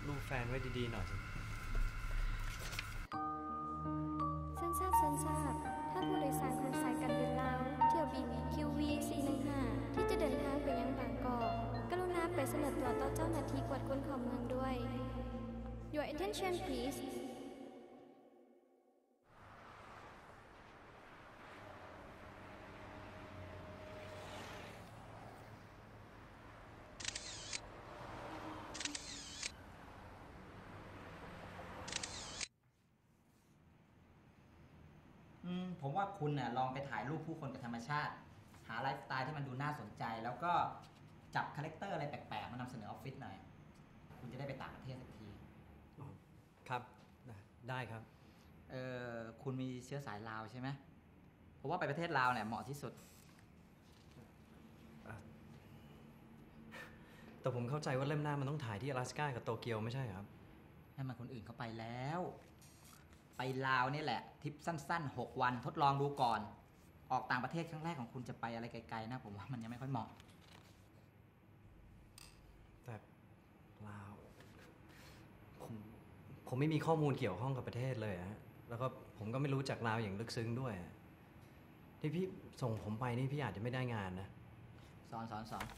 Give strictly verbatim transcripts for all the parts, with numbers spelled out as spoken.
รูปแฟนไว้ดีๆหน่อยสิสั้นทราบสั้นทราบถ้าผู้โดยสารของสายการบินลาวเที่ยวบิน คิว วี สี่หนึ่งห้า ที่จะเดินทางไปยังบางกอกกรุณาไปเสนอตัวต่อเจ้าหน้าที่กวดคนเข้าเมืองด้วย Your attention please ผมว่าคุณน่ะลองไปถ่ายรูปผู้คนกับธรรมชาติหาไลฟ์สไตล์ที่มันดูน่าสนใจแล้วก็จับคาแรคเตอร์อะไรแปลกๆมานำเสนอออฟฟิศหน่อยคุณจะได้ไปต่างประเทศสักทีครับได้ครับเออคุณมีเชื้อสายลาวใช่ไหมผมว่าไปประเทศลาวเนี่ยเหมาะที่สุดแต่ผมเข้าใจว่าเล่มหน้ามันต้องถ่ายที่อลาสก้ากับโตเกียวไม่ใช่ครับนั่นมันคนอื่นเขาไปแล้วไปลาวนี่แหละทริปสั้นๆหกวันทดลองดูก่อนออกต่างประเทศครั้งแรกของคุณจะไปอะไรไกลๆนะผมว่ามันยังไม่ค่อยเหมาะแต่ลาวผมผมไม่มีข้อมูลเกี่ยวข้องกับประเทศเลยฮะแล้วก็ผมก็ไม่รู้จักลาวอย่างลึกซึ้งด้วยที่พี่ส่งผมไปนี่พี่อาจจะไม่ได้งานนะสอนสอนสอน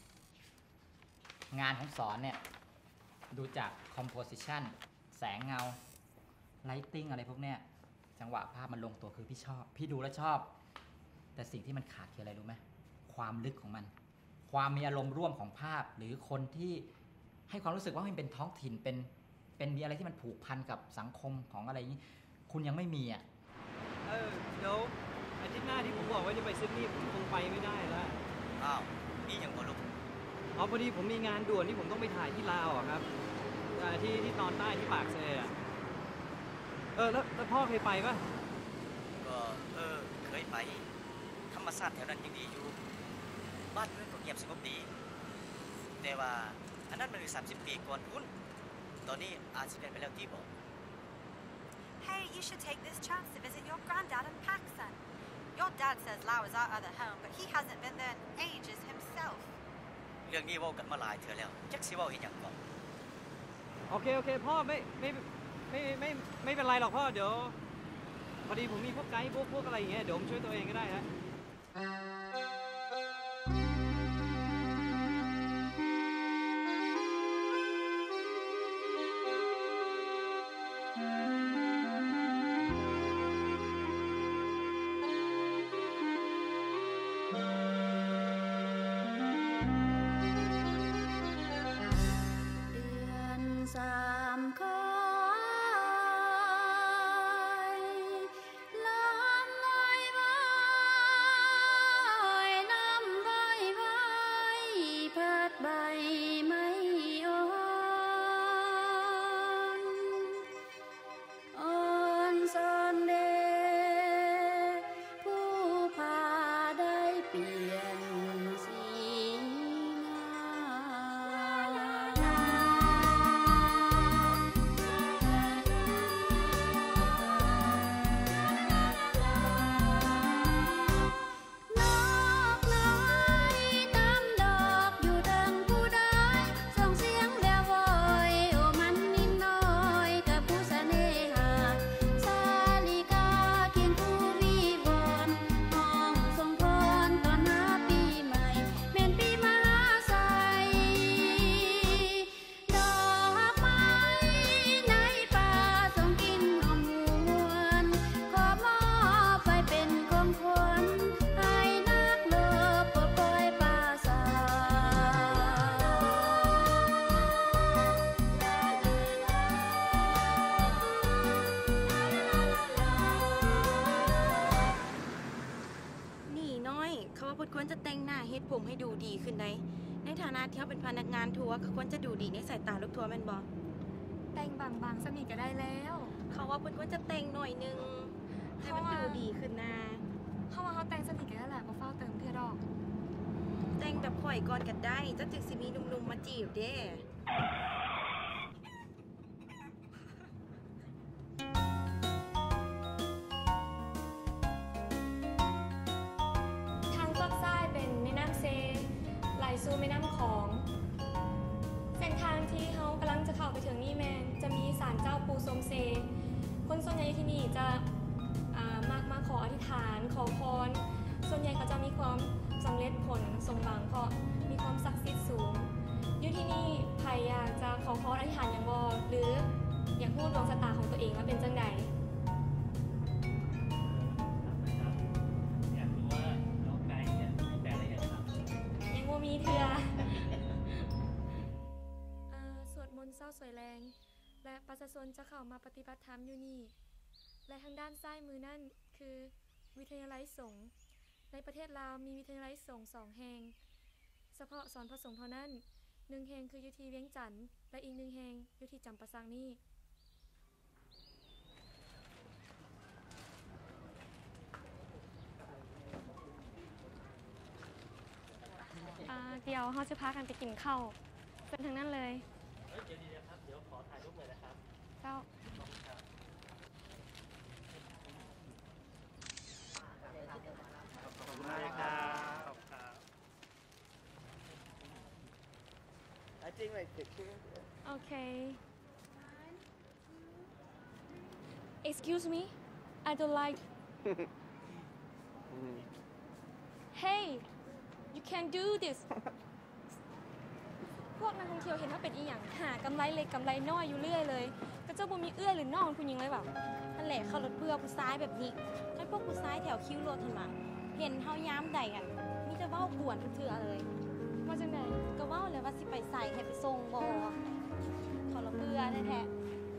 งานของสอนเนี่ยดูจาก composition แสงเงาLighting อะไรพวกเนี้ยจังหวะภาพมันลงตัวคือพี่ชอบพี่ดูแล้วชอบแต่สิ่งที่มันขาดคืออะไรรู้ไหมความลึกของมันความมีอารมณ์ร่วมของภาพหรือคนที่ให้ความรู้สึกว่ามันเป็นท้องถิ่นเป็นเป็นมีอะไรที่มันผูกพันกับสังคมของอะไรอย่างนี้คุณยังไม่มีอ่ะเออเดี๋ยวอาทิตย์หน้าที่ผมบอกว่าจะไปซิดนีย์ผมคงไปไม่ได้แล้วอ้าวนี่ยังบ่ลุกอ๋อพอดีผมมีงานด่วนที่ผมต้องไปถ่ายที่ลาวครับที่ที่ตอนใต้ที่ปากเซ่เออแล้วแล้วพ่อเคยไปป่ะก็เออเคยไปธรรมชาติแถวนั้นยังดีอยู่บ้านเมืองก็เงียบสงบดีแต่ว่าอันนั้นมันคือสามสิบปีก่อนคุณตอนนี้อาจจะเปลี่ยนไปแล้วที่บอก Hey, you should take this chance to visit your granddad in Pakistan. Your dad says Laos is our other home, but he hasn't been there in ages himself. เรื่องนี้เว้ากันมาหลายเทื่อแล้วจักสิเว้าอีหยังก่อนโอเคโอเคพ่อไม่ไม่ไม่ไม่ไม่เป็นไรหรอกพ่อเดี๋ยวพอดีผมมีพวกไกด์พวกพวกอะไรอย่างเงี้ยเดี๋ยวผมช่วยตัวเองก็ได้ฮะควรจะแต่งหน้าเฮ็ดผมให้ดูดีขึ้นได้ในฐานะที่เขาเป็นพนักงานทัวร์ก็ควรจะดูดีในสายตาลูกทัวร์แม่นบ่แต่งบางๆสนิทก็ได้แล้วเขาว่าเพิ่นควรจะแต่งหน่อยนึงให้มันดูดีขึ้นนะเขาว่าเขาแต่งสนิทกันแล้วแหละบ่เฝ้าเติมเพื่อดอกแต่งแบบข่อยก่อนก็ได้จักจึงสิมีหนุ่มๆมาจีบเด้สู่แม่น้ำของเส้นทางที่ที่เขากำลังจะเข้าไปถึงนี่แมนจะมีศาลเจ้าปูสมเซคนส่วนใหญ่ที่นี่จะอ่ามากมาขออธิษฐานขอพรส่วนใหญ่เขาจะมีความสำเร็จผลสมหวังเพราะมีความศักดิ์สิทธิ์สูงอยู่ที่นี่ใครอยากจะขอพรอธิษฐานอย่างบอหรืออยากพูดดวงชะตาของตัวเองว่าเป็นจังใดอยากรู้ว่าน้องไก่เนี่ยมีแฟนหรือยังครับยังบ่มีเถื่อ เอ่อสวดมนต์เศร้าสวยแรง และประชาชนจะเข้ามาปฏิบัติธรรมอยู่นี่ และทางด้านซ้ายมือนั่นคือวิทยาลัยสงฆ์ในประเทศลาวมีวิทยาลัยสงฆ์สองแห่งเฉพาะสอนพระสงฆ์เท่านั้นหนึ่งแห่งคืออยู่ที่เวียงจันทน์และอีกหนึ่งแห่งอยู่ที่จำปาสักนี่อ่าเดี๋ยวเราจะพากันไปกินข้าวเป็นทางนั้นเลยเฮ้ยเดี๋ยวดีนะครับ เดี๋ยวขอถ่ายรูปเลยนะครับเจ้าขอบคุณมากครับขอบคุณครับ I think like picture. โอเค Excuse me I don't like Hey you can do this พวกนักท่องเที่ยวเห็นว่าเป็นอีหยังหากำไรเล็กกำไรน้อยอยู่เรื่อยเลยก็เจ้าบ่มีเอื้อยหรือน้องคุณยิงเลยแบบนั่นแหละเขารถเบื่อผู้ซ้ายแบบนี้ให้พวกผู้ซ้ายแถวคิ้วรถทันมาเห็นเฮาย้ำใดกันมีแต่เว้าป่วนทุกเทื่อเลยว่าจังไดก็เว้าเลยว่าสิไปใส่ให้ไปส่งบ่เขาละเบื่อแท้ๆ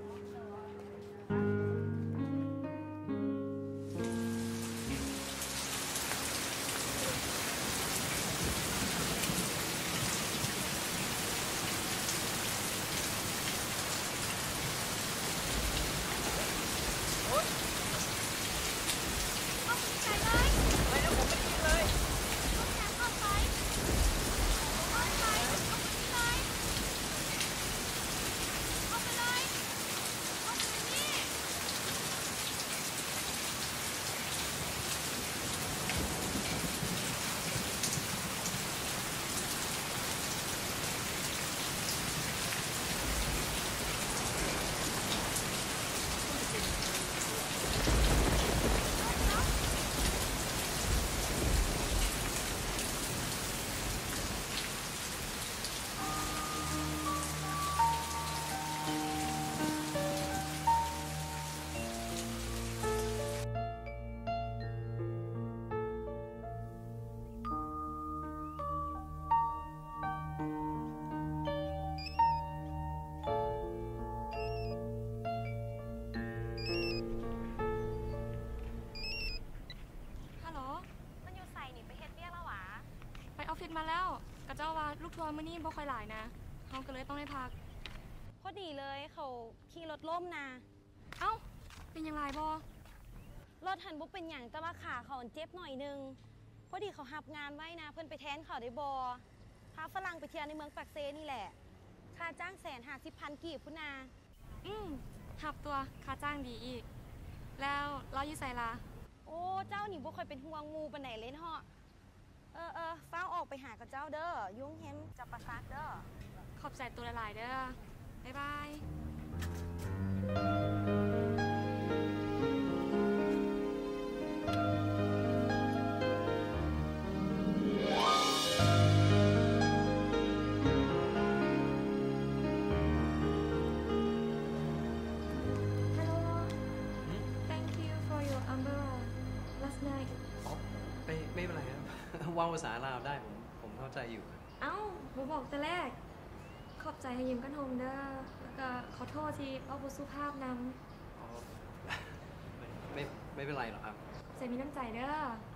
ฮัลโหลมันอยู่ใส่นี่ไปเฮ็ดเวียกแล้วหวะไปออฟฟิศมาแล้วกระเจ้าว่าลูกทัวร์มื้อนี้บ่ค่อยหลายนะเฮาก็เลยต้องได้พักพอดีเลยเขาขี่รถล่มนะเอ้าเป็นยังไงบ่รถหันบุเป็นอย่างแต่ว่าขาเขาเจ็บหน่อยนึงพอดีเขาหับงานไว้นะ เพิ่นไปแทนเขาได้บอพาฝรั่งไปเที่ยวในเมืองปักเซนี่แหละค่าจ้างแสนห้าสิบพันกีบพุ่นนาอืมหับตัวค่าจ้างดีอีก แล้วเราอยู่ไสล่ะโอ้เจ้านี่บ่ค่อยเป็นห่วงหมูปานไหนเลยเนาะเออเออฟ้าวออกไปหากับเจ้าเด้อยุ่งเฮมจับประสาทเด้อขอบใจตัวหลายๆเด้อ บ๊ายบาย Hello Thank you for your umbrella last night อ๋อไม่ไม่เป็นไรครับ ว่าภาษาลาวได้ผมผมเข้าใจอยู่เอ้าผมบอกแต่แรก ขอบใจให้ยืมกันโฮมเด้อ แล้วก็ขอโทษที่เอาบุสุภาพนอ๋อ ไม่ไม่เป็นไรหรอกครับำใจมีน้ำใจเด้อ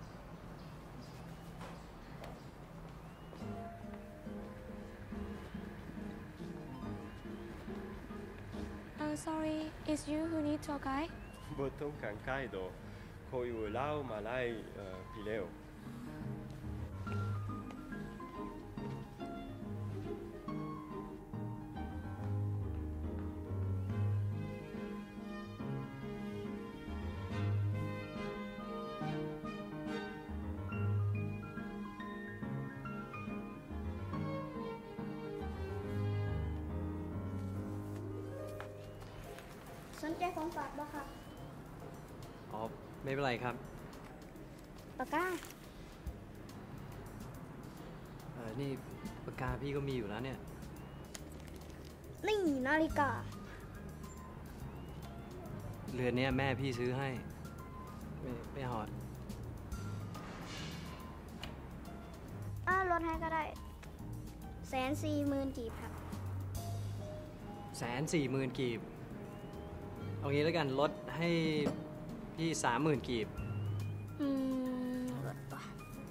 Uh, sorry, it's you who need tour guide? 보통 간카이도 거의 라오 말라이 어, 비례요. สนใจของฝากบ่ครับอ๋อ ไม่เป็นไรครับปากกาเออ นี่ปากกาพี่ก็มีอยู่แล้วเนี่ยนี่นาฬิกาเรือนเนี้ยแม่พี่ซื้อให้ ไม่ไม่หอดอ่าลดให้ก็ได้แสนสี่หมื่นกีบครับแสนสี่หมื่นกีบ เอางี้แล้วกันลดให้พี่สามหมื่นกีบอืมลดตัว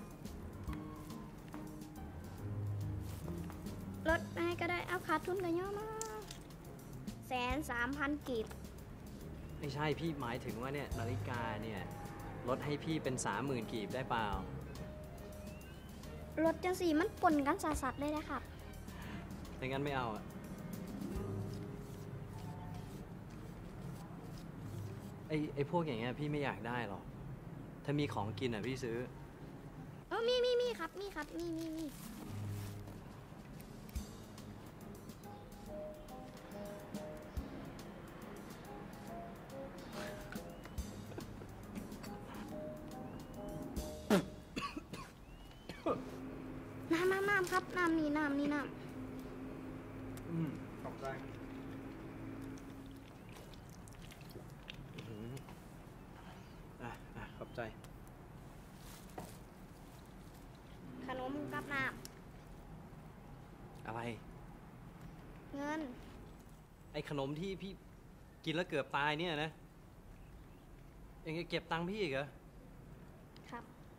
ลดให้ก็ได้เอาขาดทุนกันย่อมาแสนสามพันกีบไม่ใช่พี่หมายถึงว่าเนี่ยนาฬิกาเนี่ยลดให้พี่เป็นสามหมื่นกีบได้เปล่ารถจังสีมันปนกันสัสๆเลยนะครับไม่งั้นไม่เอาอะไอไอพวกอย่างเงี้ยพี่ไม่อยากได้หรอก ถ้ามีของกินอ่ะพี่ซื้อเออมีมีมีครับ มีครับ มีมีมีน้ำน้ำน้ำครับ น้ำนี่น้ำนี่น้ำอืมขอบใจอื้อหืออ่ะอ่ะขอบใจขนมกับน้อะไรำเงินไอขนมที่พี่กินแล้วเกือบตายเนี่ยนะยังจะเก็บตังค์พี่อีกเหรอครับ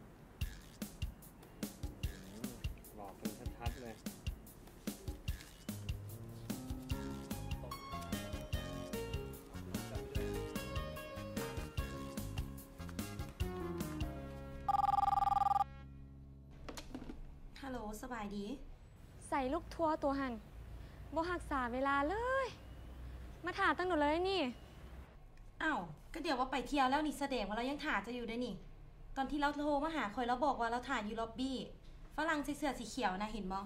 หลอกกันชัดๆเลยฮัลโหลสบายดีใส่ลูกทัวร์ตัวหันบ่หักษาเวลาเลย มาถ่าตั้งหนูเลยนี่อ้าวก็เดี๋ยวว่าไปเที่ยวแล้วนี่แสดงว่าเรายังถ่าจะอยู่ได้นี่ ตอนที่เราโทรมาหาคอยเราบอกว่าเราถ่าอยู่ล็อบบี้ฝรั่งใส่เสื้อสีเขียวนะเห็นบ่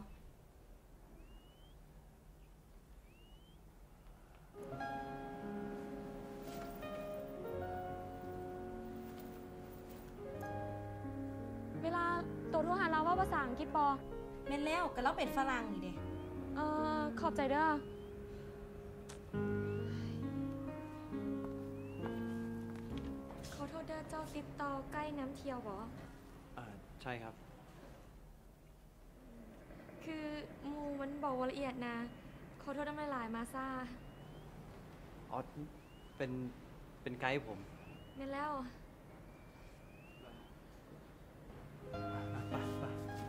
เวลาตัวโทรหาเราว่าภาษาอังกฤษบอแม่นแล้วก็เราเป็นฝรั่งนี่เด้เอ่อขอบใจเด้อขอโทษเด้อเจ้าติดต่อใกล้น้ำเที่ยวบออ่าใช่ครับคือหมูมันบอกว่าละเอียดนะ ขอโทษน้ำลายๆมาซ่าอ๋อ เป็น เป็นไกด์ผมแม่นแล้วไปไป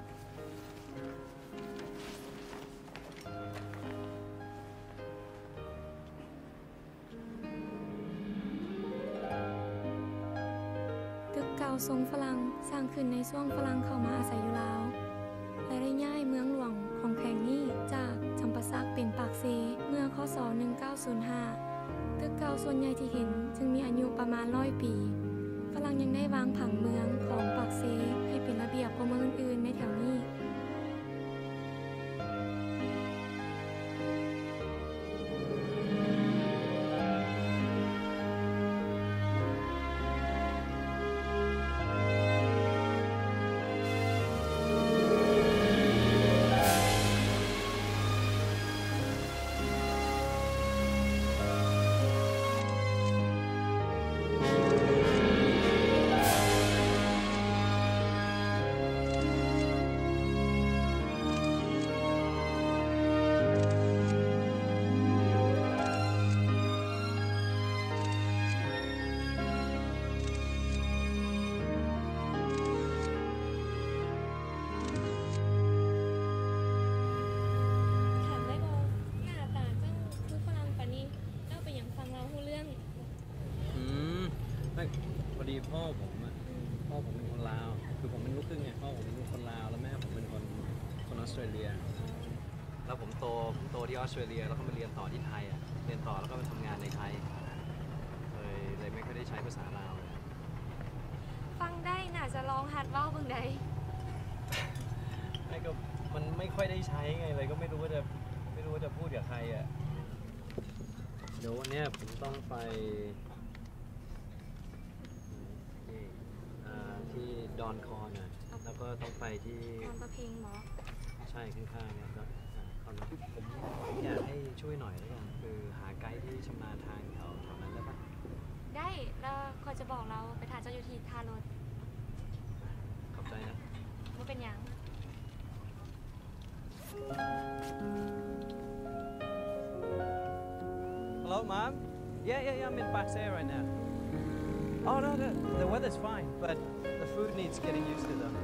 ตึกเก่าทรงฝรั่งสร้างขึ้นในช่วงฝรั่งเข้ามาอาศัยอยู่ลาว และได้ย้ายเมืองหลวงของแขวงนี้จากจำปาสักเป็นปากเซเมื่อคศหนึ่งเก้าศูนย์ห้า ตึกเก่าส่วนใหญ่ที่เห็นจึงมีอายุประมาณร้อยปี ฝรั่งยังได้วางผังเมืองของปากเซให้เป็นระเบียบกว่าเมืองอื่นๆในแถวนี้ ถามได้บอหน้าตาเจ้าคือฝรั่งปะนี้เล่าไปอย่างฟังเราหูเรื่องอืมไม่พอดีพ่อผมอะพ่อผมเป็นคนลาว คือผมเป็นลูกครึ่งไง พ่อผมเป็นคนลาว แล้วแม่ผมเป็นคนคนออสเตรเลีย แล้วผมโตผมโตที่ออสเตรเลีย แล้วก็มาเรียนต่อที่ไทยอะเรียนต่อแล้วก็มาทำงานในไทย เลยเลยไม่ค่อยได้ใช้ภาษาลาวเลยฟังได้น่าจะลองหัดเว้าเบิ่งใดไม่ก็มันไม่ค่อยได้ใช้ไงเลยก็ไม่รู้ว่าจะไม่รู้ว่าจะพูดกับใครอ่ะเดี๋ยววันเนี้ยผมต้องไปนี่อ่าที่ดอนคอนนะแล้วก็ต้องไปที่ตอนประเพลงหมอใช่ข้างๆแล้วก็อ่าคอนผมผมอยากให้ช่วยหน่อยแล้วกันคือหาไกด์ที่ชำนาญทางแถวแถวนั้นได้ปะได้ แล้วคอยจะบอกเราไปถ่ายเจ้าอยู่ที่ท่ารถขอบใจนะว่าเป็นหยัง Hello, Mom? Yeah, yeah, yeah, I'm in Paksay right now. Oh, no, the, the weather's fine, but the food needs getting used to, though.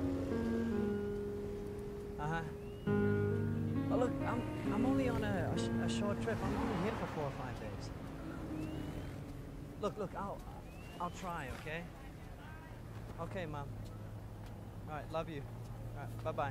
Uh-huh. Well, look, I'm, I'm only on a, a, sh a short trip. I'm only here for four or five days. Look, look, I'll, I'll try, okay? Okay, Mom. All right, love you. All right, bye-bye.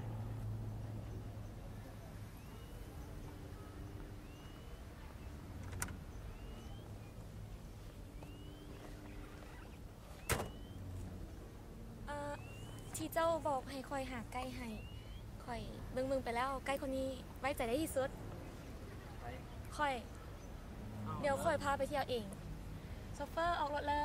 เอ่อที่เจ้าบอกให้คอยหาใกล้ให้คอยเบิ่งๆไปแล้วใกล้คนนี้ไว้ใจได้ที่สุดคอย เดี๋ยวคอยพาไปเที่ยวเองโซเฟอร์ออกรถเลย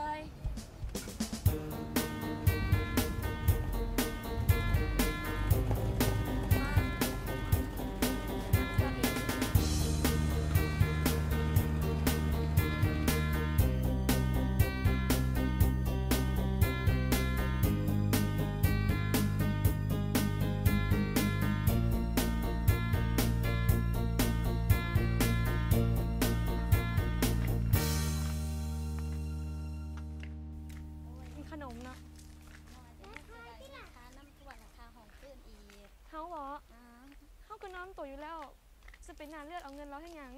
ขนมเนาะที่ราคาน้ำท่วมราคาของตื้นอีกเฮาเหรออ่าเฮาก็น้ำตัวอยู่แล้ว จะเป็นงานเลือดเอาเงินเราให้หยัง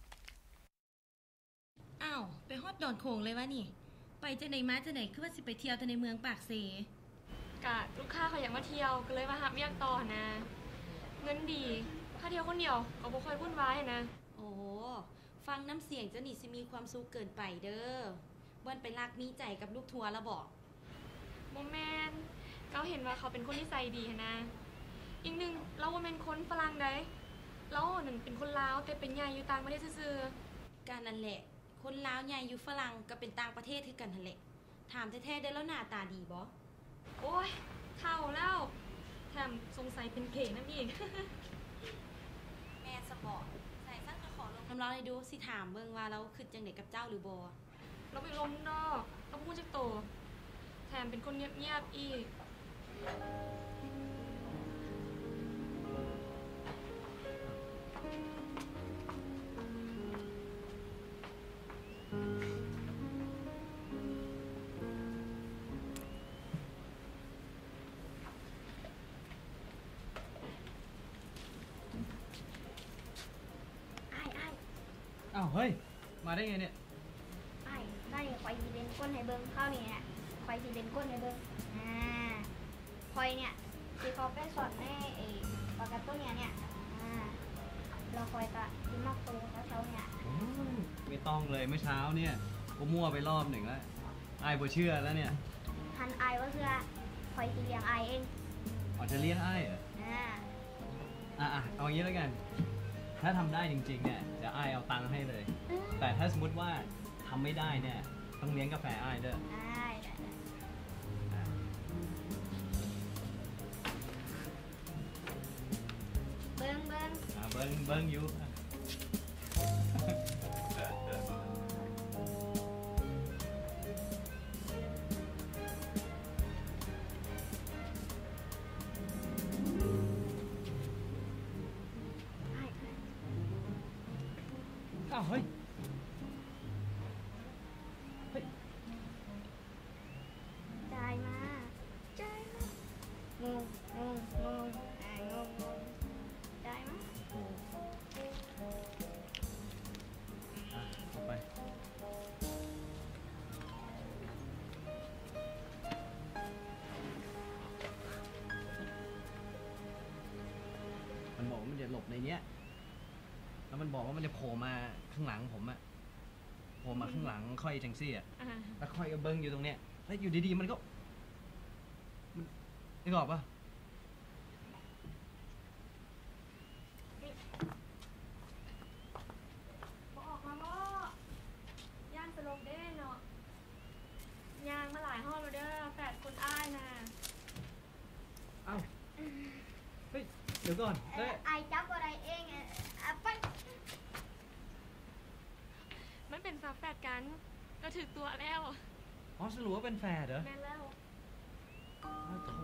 อ้าวไปฮอดดอนโขงเลยวะนี่ ไปจะไหนมาจะไหนคือว่าสิไปเที่ยวแต่ในเมืองปากเสกะลูกค้าเขาอยากมาเที่ยวก็เลยมาหับเรียกต่อนะ เงินดีถ้าเที่ยวคนเดียวก็บ่ค่อยวุ่นวายนะโอ้ฟังน้ำเสียงเจ้านี่สิมีความสุขเกินไปเด้อบ่นไปรักมีใจกับลูกทัวร์แล้วบอกโมแมนเราเห็นว่าเขาเป็นคนที่ใจดีหั้นนะ อีกหนึ่งเราว่าเป็นคนฝรั่งได้เราหนึ่งเป็นคนลาวแต่เป็นใหญ่อยู่ต่างประเทศซื่อการนั่นแหละ คนลาวใหญ่อยู่ฝรั่งก็เป็นต่างประเทศคือกันนั่นแหละ ถามแท้ๆได้แล้วหน้าตาดีบ่ๆโอ้ยเท่าแล้วแถมสงสัยเป็นเก๋นั่นอีกแม่สปอร์ตใส่สั้นก็ขอลงน้ำร้อนให้ดูสิถามเบิ่งว่าเราคือจังไดกับเจ้าหรือบ่เราไปลมนอกเราพูดจากโตแถมเป็นคนเงียบๆอีกไอ้ไอ้อ้าวเฮ้ย มาได้ไงเนี่ยไอ้ได้คอยสีเด่นก้นให้เบิ้งเข้านี่เนี่ยคอยสีเด่นก้นให้เบิ้งอ่าคอยเนี่ยสีเขาไปสอนในไอ้ปากกาตัวเนี่ยเนี่ยอ่าเราคอยกะที่มักตัวเช้าๆเนี่ยไม่ต้องเลยเมื่อเช้าเนี่ยก็มั่วไปรอบหนึ่งแล้วไอ้ายบ่เชื่อแล้วเนี่ยทันไอายว่าเพื่อคอยสีเลี้ยงไอายเองอ๋อจะเลี้ยงไอ้ายเหรออ่าอ่ะอ่ะเอางี้แล้วกัน ถ้าทำได้จริงๆเนี่ยเดี๋ยวไอ้ายเอาตังค์ให้เลย แต่ถ้าสมมติว่าทำไม่ได้เนี่ยต้องเลี้ยงกาแฟไอ้ายเด้อได้ได้ได้อ่ะเบิ้งเบิ้งอ่ะเบิ้งเบิ้งอยู่อ่ะไอ้อ้าวเฮ้ย เฮ้ยได้มาได้มางงงงงงอ่างงงงได้มาอ่ะเอาไป มันบอกว่ามันจะหลบในเนี้ย แล้วมันบอกว่ามันจะโผล่มาข้างหลังผมอะโผล่มาข้างหลังค่อยจังซี่อะอ่าแล้วค่อยก็เบิ้งอยู่ตรงเนี้ย แล้วอยู่ดีๆมันก็ มันนึกออกปะบอกออกมาบ่เดี๋ยวก่อนเฮ้ยไอจับอะไรเองอ่ะอ่ะไปมันเป็นฝาแฝดกันก็ถึกตัวแล้วอ๋อสรุปว่าเป็นแฝดเหรอแม่นแล้วอ้าวโถ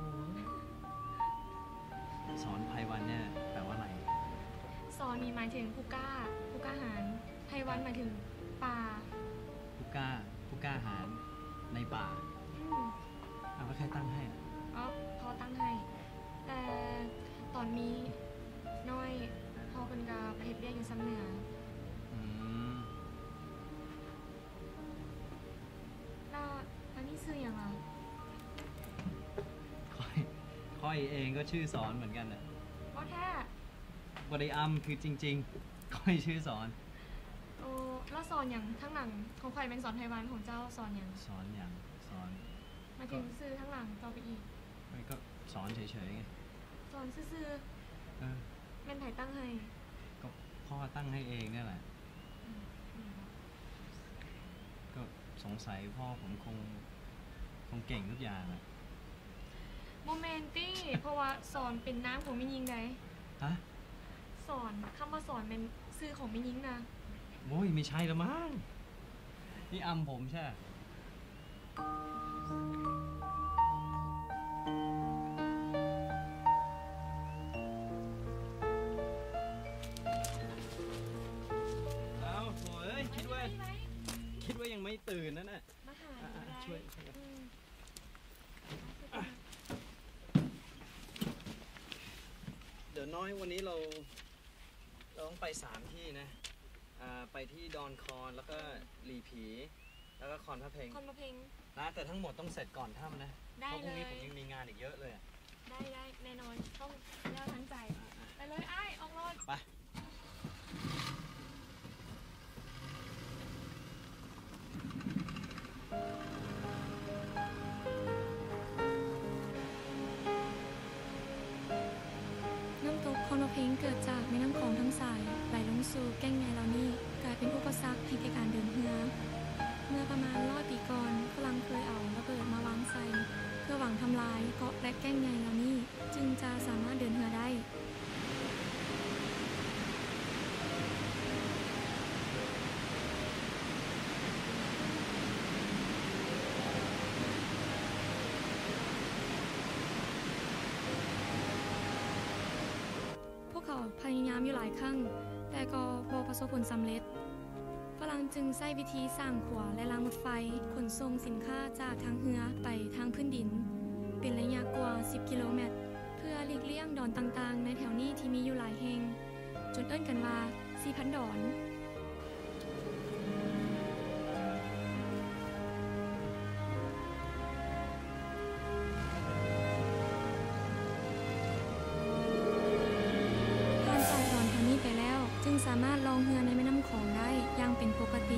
สอนไพวันเนี่ยแปลว่าอะไรสอนนี่หมายถึงผู้กล้าผู้กล้าหาญไพวันหมายถึงป่าผู้กล้าผู้กล้าหาญในป่าอืมอ้าวแล้วใครตั้งให้อ๋อพอตั้งให้ แต่ตอนนี้น้อยพอเป็นกาไปเฮ็ดเวียกอยู่ซ้ำเหนืออืมแล้วอันนี้ซื้ออย่างอ่ะค่อยค่อยเองก็ชื่อสอนเหมือนกันน่ะก็แท้บริอัมคือจริงๆ ค่อยชื่อสอนโอ้แล้วสอนอย่างทั้งหลังของใครเป็นสอนไพวันของเจ้าสอนอย่างสอนอย่างสอนหมายถึงซื้อทั้งหลังต่อไปอีกไม่ก็สอนเฉยๆไงสอนซื่อเออๆเป็นไผตั้งให้ก็พ่อตั้งให้เองเนี่ยแหละอืมอืมก็สงสัยพ่อผมคงคงเก่งทุกอย่างอะโมเมนตี้ เพราะว่าสอนเป็นน้ำของมิยิงใดฮะสอนคำว่าสอนเป็นซื้อของมิยิงนะโอ้ยไม่ใช่ละมั้งนี่อัมผมใช่ เอาโถ่เอ้ยคิดว่าคิดว่ายังไม่ตื่นนั่นน่ะมาหาอ่ะหนูอ่ะได้ช่วยอืมเดี๋ยวน้อยวันนี้เราเราต้องไปสามที่นะอ่าไปที่ดอนคอนแล้วก็หลีผี แล้วก็คอนพระเพลงคนมาเพลงนะแต่ทั้งหมดต้องเสร็จก่อนค่ำนะได้เพราะพรุ่งนี้เลยผมยังมีงานอีกเยอะเลยอะได้ได้แน่นอนต้องเล่าทั้งใจ ไปเลยไอ้ายออกรถไปน้ำตกคอนเพลงเกิดจากแม่น้ำคลองทั้งสายไหลลงสู่แก้งใหญ่เหล่านี้กลายเป็นอุปสรรคให้แก่การเดินเรือ เมื่อประมาณร้อยปีก่อนฝรั่งเคยเอาระเบิดมาวางใส่เพื่อหวังทำลายเกาะและแก้งใหญ่เหล่านี้จึงจะสามารถเดินเรือได้ พวกเขาพยายามอยู่หลายครั้ง แต่ก็บ่ประสบผลสำเร็จ ฝรั่งจึงใช้วิธีสร้างขวาและรางรถไฟขนส่งสินค้าจากทางเรือไปทางพื้นดิน เป็นระยะกว่า สิบ กิโลเมตร เพื่อหลีกเลี่ยงดอนต่างๆ ในแถวนี้ที่มีอยู่หลายแห่ง จนเอิ้นกันว่า สี่พัน ดอน ผ่านจากดอนแถวนี้ไปแล้ว จึงสามารถลองเรือในแม่น้ำโขงได้อย่างเป็นปกติ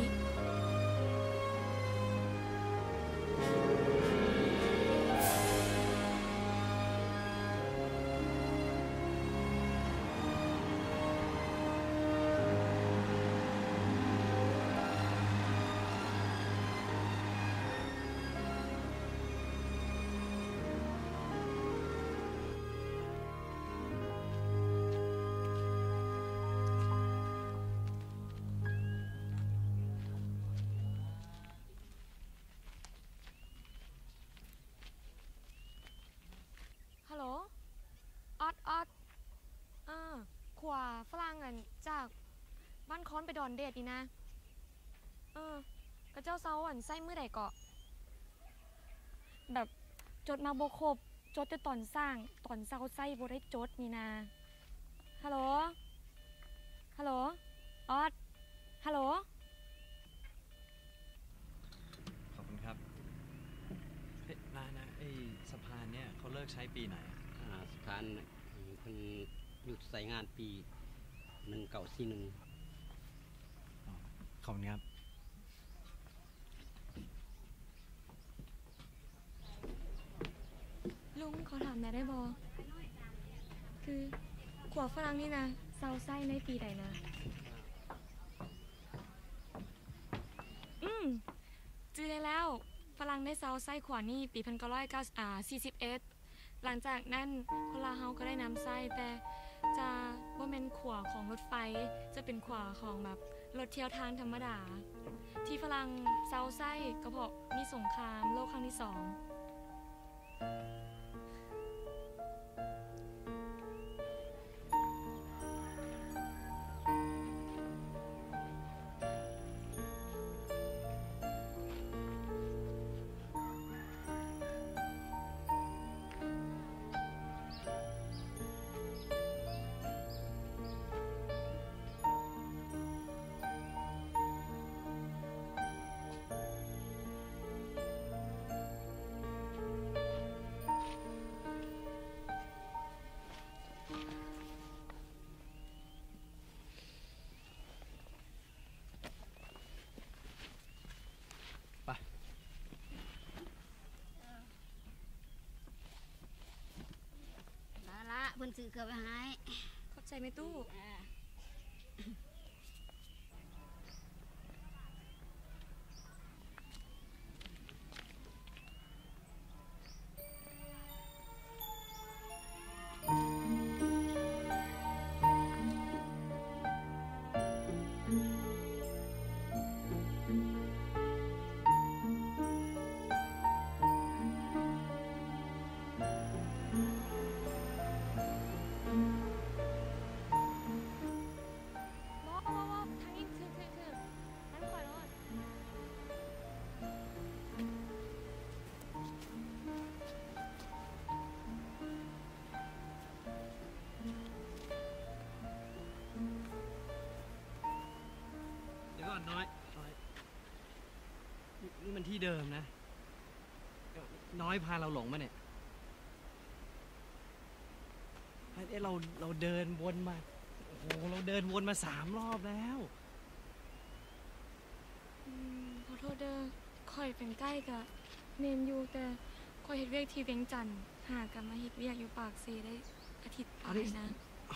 ฮัลโหล ออดออดอ่าขวาฝรั่งอ่ะจากบ้านค้อนไปดอนเดดนี่นะ เออกระเจ้าเซาอ่ะไส้มือใดเกาะ แบบจดมาโบครบ จดแต่ตอนสร้าง ตอนเซาไส้โบได้จดนี่นะ ฮัลโหล ฮัลโหล ออด ฮัลโหลขอบคุณครับเฮ้ยนานะไอ้สะพานเนี่ยเขาเลิกใช้ปีไหนอะอ่าสถานเพิ่นหยุดใส่งานปีหนึ่งเก่าสี่หนึ่งอ๋อขอบคุณครับลุงขอถามหน่อยได้บอคือขวาฝรั่งนี่นะเซาไส้ในปีใดนะ อืมจือได้แล้วฝรั่งได้เซาไส้ขวานี่ปีพันเก้าร้อยเก้าอ่าสี่สิบเอ็ดหลังจากนั้นคนลาวเฮาก็ได้นำไส้แต่จะบ่แม่นขวาของรถไฟจะเป็นขวาของแบบรถเที่ยวทางธรรมดา ที่ฝรั่งเซาไส้ก็เพราะมีสงครามโลกครั้งที่สองละละเพิ่นซื้อเกลือไปให้ขอบใจไหมตู้น้อยน้อยนี่มันที่เดิมนะน้อยพาเราหลงมาเนี่ยเอ้เราเราเดินวนมาโอ้โหเราเดินวนมาสามรอบแล้วขอโทษเด้อคอยเป็นใกล้กับเมนอยู่แต่คอยเฮ็ดเวียกที่เวียงจันทน์หากันมาเฮ็ดเวียกอยู่ปากเซได้อาทิตย์ปลายนะ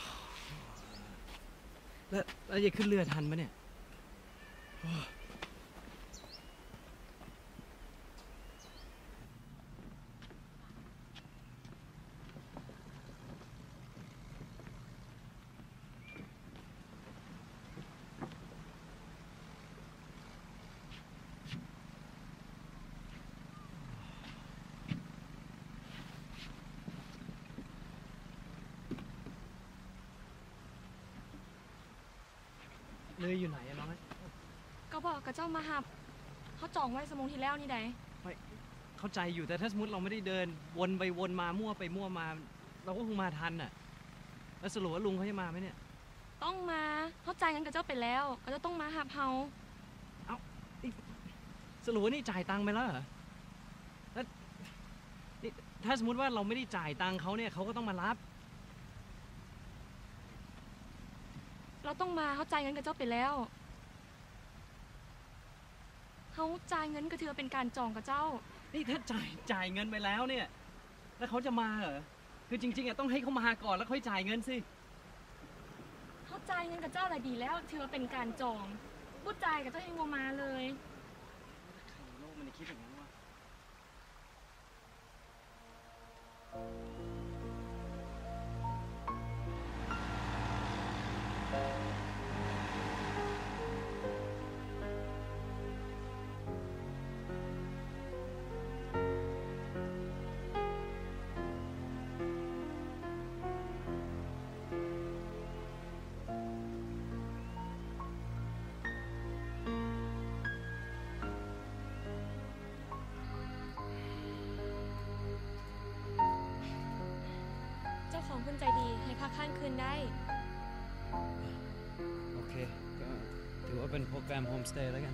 แล้วแล้วจะขึ้นเรือทันปะเนี่ยเรืออยู่ไหนอะน้อยก็บอกกับเจ้ามาหับเขาจองไว้สมงที่แล้วนี่ใดไม่เข้าใจอยู่แต่ถ้าสมมติเราไม่ได้เดินวนไปวนมามั่วไปมั่วมาเราก็คงมาทันน่ะแล้วสรุปว่าลุงเขาจะมาไหมเนี่ยต้องมาเข้าใจกันกับเจ้าไปแล้วก็จะต้องมาหับเฮาเอ้าสรุปว่านี่จ่ายตังค์ไปแล้วเหรอแล้วนี่ถ้าสมมติว่าเราไม่ได้จ่ายตังค์เขาเนี่ยเขาก็ต้องมารับเราต้องมาเข้าใจเงินกับเจ้าไปแล้วเขาจ่ายเงินก็ถือเป็นการจองกับเจ้านี่ถ้าจ่ายจ่ายเงินไปแล้วเนี่ยแล้วเขาจะมาเหรอคือจริงๆอ่ะต้องให้เขามาก่อนแล้วค่อยจ่ายเงินสิเขาจ่ายเงินกับเจ้าอะไรดีแล้วถือว่าเป็นการจองพูดจ่ายกับเจ้ายังโมมาเลยโลกมันคิดอย่างนั้นวะของคุณใจดีให้พักค้างคืนได้โอเคก็ถือว่าเป็นโปรแกรมโฮมสเตย์แล้วกัน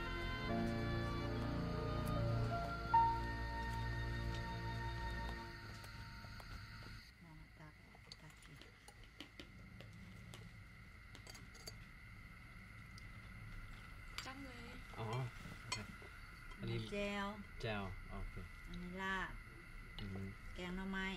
จังเลยอ๋ออันนี้แจวแจวโอเคอันนี้ลาบแกงหน่อไม้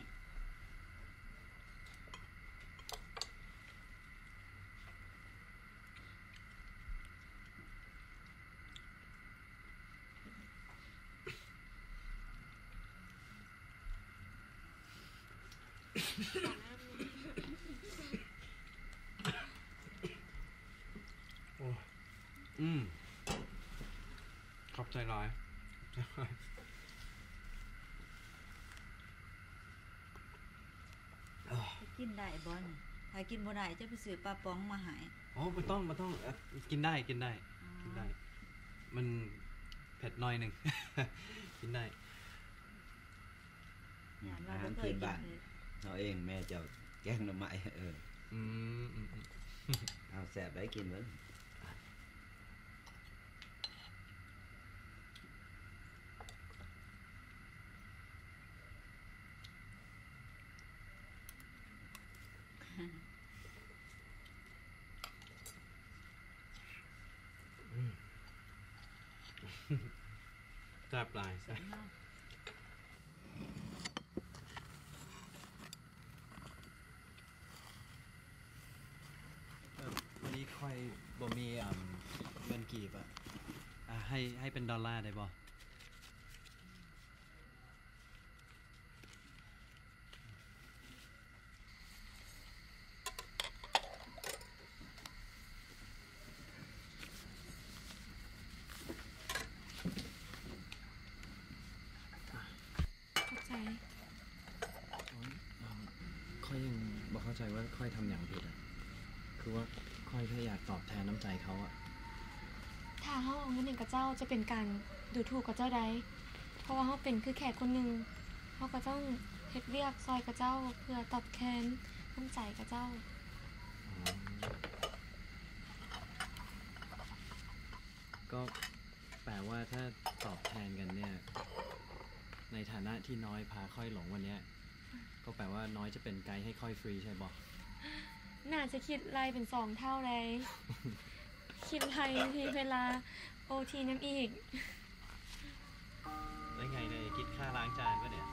กินได้บ่นถ้ากินบ่ได้จะไปซื้อปลาป๋องมาให้อ๋อไม่ต้องไม่ต้องเอ่อกินได้กินได้กินได้ มันเผ็ดหน่อยหนึ่ง กินได้อาหารพื้นบ้านเราเองแม่เจ้าแกงหน่อไม้เอออืมอืมอืมเอาแซ่บได้กินเบิ่งแซ่บหลายแซ่บวันนี้ค่อยบ่มีอ่าเงินกีบอ่ะอ่ะให้ให้เป็นดอลลาร์ได้บ่เข้าใจค่อยยังบอกเข้าใจว่าค่อยทำอย่างผิดอ่ะ คือว่าค่อยแค่อยากตอบแทนน้ำใจเขาอ่ะถ้าเฮาเอาเงินให้กับเจ้าจะเป็นการดูถูกกับเจ้าใดเพราะว่าเฮาเป็นคือแขกคนหนึงเฮาก็ต้องเฮ็ดเวียกซอยกับเจ้าเพื่อตอบแทนน้ำใจกับเจ้าก็แปลว่าถ้าตอบแทนกันเนี่ย ในฐานะที่น้อยพาค่อยหลงวันเนี้ย ก็แปลว่าน้อยจะเป็นไกด์ให้ค่อยฟรีใช่บ่น่าจะคิดรายเป็นสองเท่าเลย คิดรายทีเวลาโอทีน้ำอีกแล้วไงเนี่ยคิดค่าล้างจานปะเนี่ย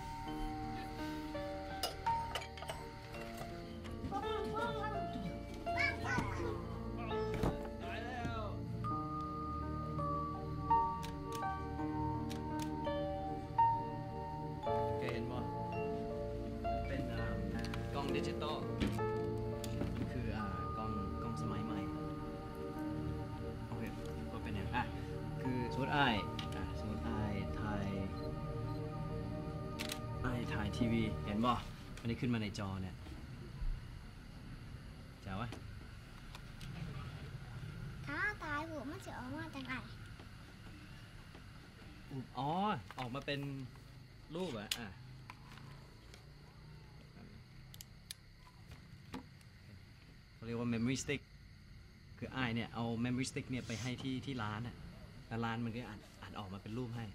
เคยเห็นบ่เป็นอ่ากล้องดิจิตอลมันคืออ่ากล้องกล้องสมัยใหม่ โอเคก็เป็นอย่างอ่ะ คือสมมติอ้ายอ่ะสมมติอ้ายถ่ายอ้ายถ่ายทีวี เห็นบ่มันได้ขึ้นมาในจอเนี่ยจ๋าวะถ้าตายผมมันจะออกมาจากไหนอ๋อ ออกมาเป็นรูปเหรออ่ะ เขาเรียกว่า memory stick คืออ้ายเนี่ย เอา memory stick เนี่ยไปให้ที่ที่ร้านอ่ะแล้วร้านมันก็อ่านอ่านออกมาเป็นรูปให้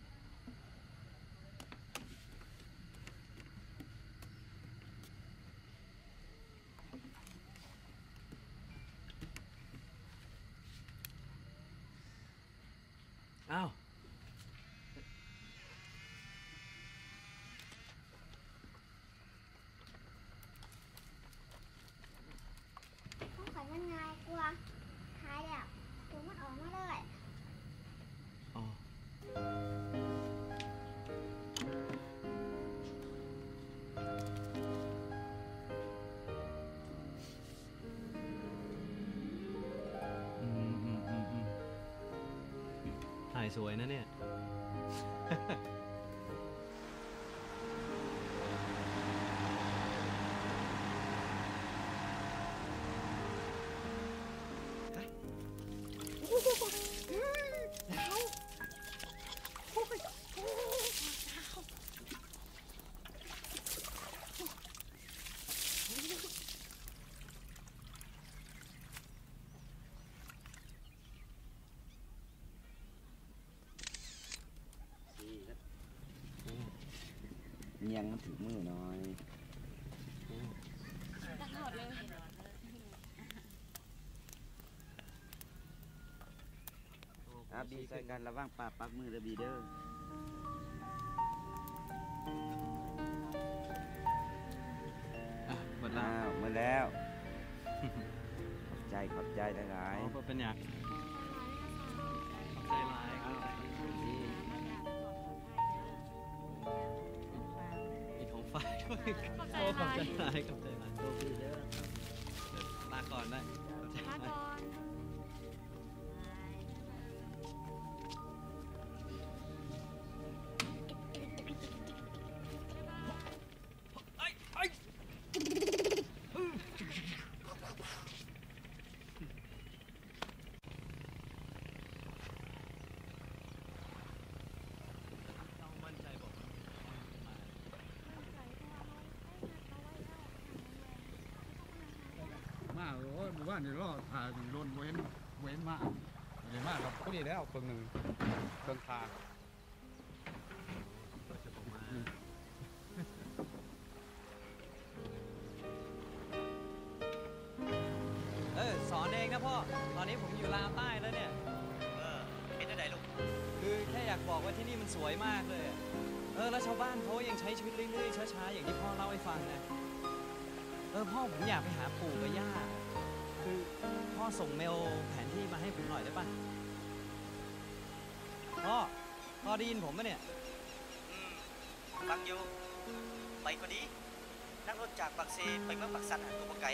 อ้าวต้องขอยมันง่ายกว่าหายแล้วผมมันออกมาเลยอ๋อ อืมอืมอืมอืมถ่ายสวยนะเนี่ยยังมันถึงมือน้อยตัดหอดเลยอาบีใส่กันระว่างปากปักมือเดอบีเดอร์อ่ะหมดอ้าแล้ววมาแล้ว ขอบใจขอบใจหลายอ๋อๆเป็นอย่างขอบใจหลายขอบใจมีของฝากด้วยโอ้ขอบใจหลายขอบใจหลายโชคดีเด้อเดี๋ยวลาก่อนนะขอบใจหลายมาก่อนอเดี๋ยวรอถ่ายถึงโดนเว้นเว้นมากเว้นมากครับพอดีแล้วเพิ่งหนึ่งเพิ่งทางเออสอนเองนะพ่อ ตอนนี้ผมอยู่ลาวใต้แล้วเนี่ยเออเป็นได้ลูกคือแค่อยากบอกว่าที่นี่มันสวยมากเลยอะเออแล้วชาวบ้านเขายังใช้ชีวิตเรื่อยๆช้าๆอย่างที่พ่อเล่าให้ฟังนะเออพ่อผมอยากไปหาปู่กับย่าคือพ่อส่งเมลแผนที่มาให้ผมหน่อยได้ปะพ่อพ่อได้ยินผมปะเนี่ยอืมฟังอยู่ไปพอดีนั่งรถจากปากเซไปเมืองปากสันหันตัวไกล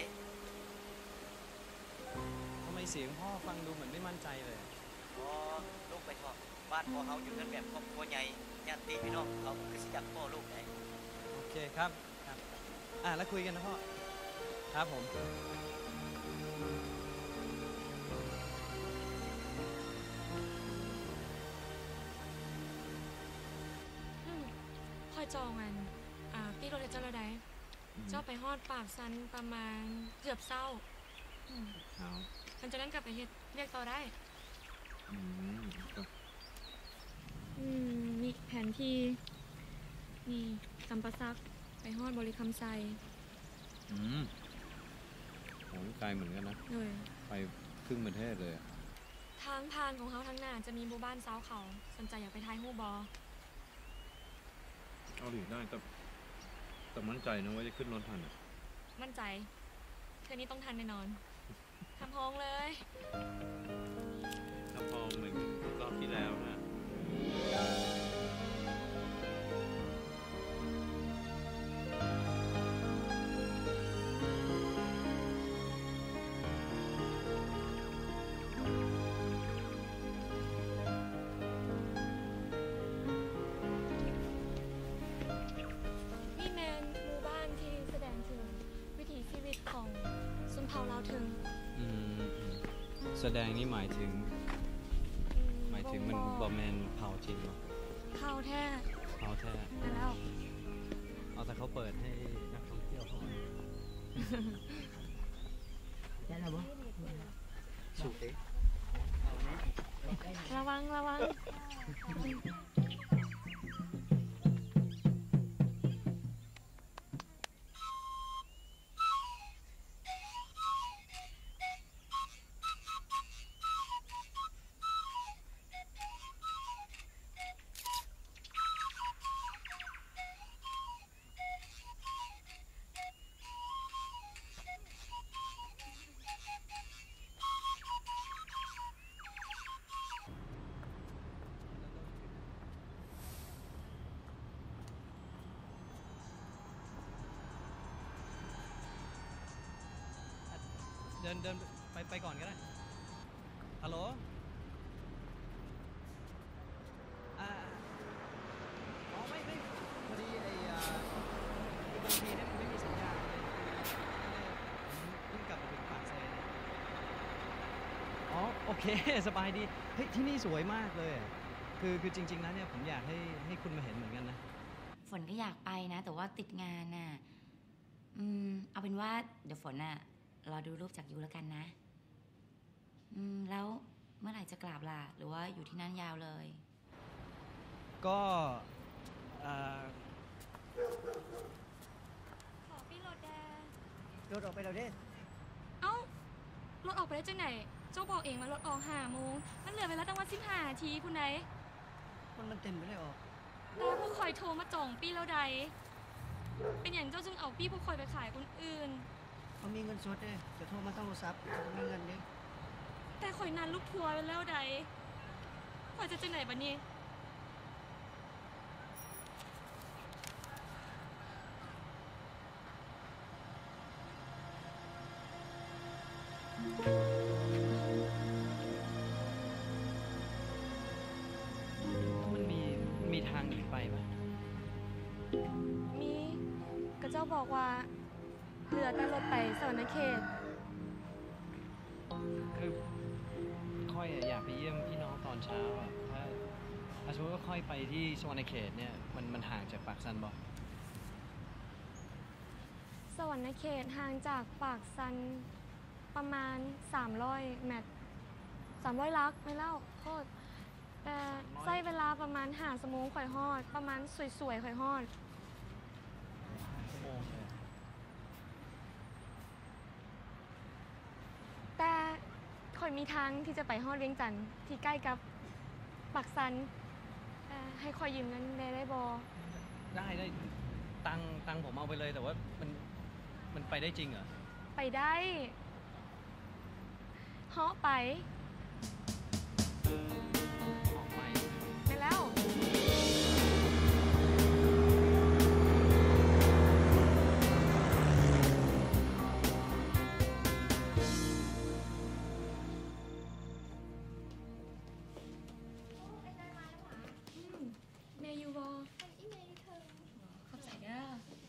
ทำไมเสียงพ่อฟังดูเหมือนไม่มั่นใจเลยพอลูกไปทอดบ้านพ่อเขาอยู่กันแบบครอบครัวใหญ่ญาติพี่น้องเขาคือสิจักพ่อลูกไหนโอเคครับครับอ่ะแล้วคุยกันนะพ่อครับผมค่อยจองอันอ่าพี่รถเจ้าระไดเจ้าไปฮอดปากซันประมาณเกือบเศร้าอืมเอาฉันจะนั่งกลับไปเฮ็ดเรียกต่อได้อืมก็อืมนี่แผนที่นี่จำปาซักไปฮอดบริคำไซอืมโหไกลเหมือนกันนะเลยไปครึ่งประเทศเลยอะทางผ่านของเขาทางหน้าจะมีหมู่บ้านสาวเขาสนใจอยากไปทายฮู้บอเอาดิได้แต่แต่มั่นใจนะว่าจะขึ้นรถทันอะมั่นใจเธอนี้ต้องทันแน่นอนทำพองเลยถ้าพอเหมือนรอบที่แล้วนะนี่แมนหมู่บ้านที่แสดงถึงวิถีชีวิตของชนเผ่าลาวถึงอืมอืมแสดงนี่หมายถึง หมายถึงมันบอแมนเผาจริงเหรอเข้าแท้เผาแท้นั่นแล้วเอาแต่เขาเปิดให้นักท่องเที่ยวเข้ามาได้แล้วบ่สุกเอ๊ะระวังระวังเดินเดินไปไปก่อนก็ได้ ฮัลโหล อ่า อ๋อไม่ไม่พอดีไอ้อ่าคือบางทีเนี่ยมันไม่มีสัญญาณเลยเพิ่งกลับมาถึงปากเซนอ๋อโอเค สบายดี เฮ้ยที่นี่สวยมากเลยอะคือคือจริงๆแล้วเนี่ยผมอยากให้ให้คุณมาเห็นเหมือนกันนะฝนก็อยากไปนะ แต่ว่าติดงานน่ะ อืม เอาเป็นว่าเดี๋ยวฝนน่ะรอดูรูปจากยูแล้วกันนะ อืม แล้วเมื่อไหร่จะกลับล่ะ หรือว่าอยู่ที่นั่นยาวเลยก็อ่าขอพี่รถแดงรถออกไปแล้วเด้เอ้ารถออกไปได้จังไหน เจ้าบอกเองว่ารถออกห้าโมงมันเหลือเวลาตั้งวันสิบห้านาทีพุ่นใดมันมันเต็มไปเลยออกแต่พวกคอยโทรมาจ่องปี้แล้วใด เป็นอย่างเจ้าจึงเอาปี้พวกคอยไปขายคนอื่นเขามีเงินสดเด้จะโทรมาต้องโทรศัพท์เขามีเงินเด้แต่คอยนันลูกทัวร์ไปแล้วใดคอยจะจังไหนบัดนี้มันมีมีทางหนีไปไหมมีกระเจ้าบอกว่าเหลือแต่รถไปสวรรณเขตคือค่อยอะอยากไปเยี่ยมพี่น้องตอนเช้าอะถ้าถ้าสมมติว่าค่อยไปที่สวรรณเขตเนี่ยมันมันห่างจากปากซันบอกสวรรณเขตห่างจากปากซันประมาณสามร้อยแมตสามร้อยลักไม่เล่าโคตรแต่ใช้เวลาประมาณห้าชั่วโมงข่อยฮอด ประมาณสวยๆข่อยฮอดชั่วโมงเลยแต่ข่อยมีทางที่จะไปฮอดเวียงจันทน์ที่ใกล้กับปักสันเอ่อให้ข่อยยืมเงินได้ได้บ่ได้ได้ตังตังผมเอาไปเลยแต่ว่ามันมันไปได้จริงเหรอไปได้เหาะไปออกไปไปแล้ว แม่อยู่บ่ขอบใจเด้อ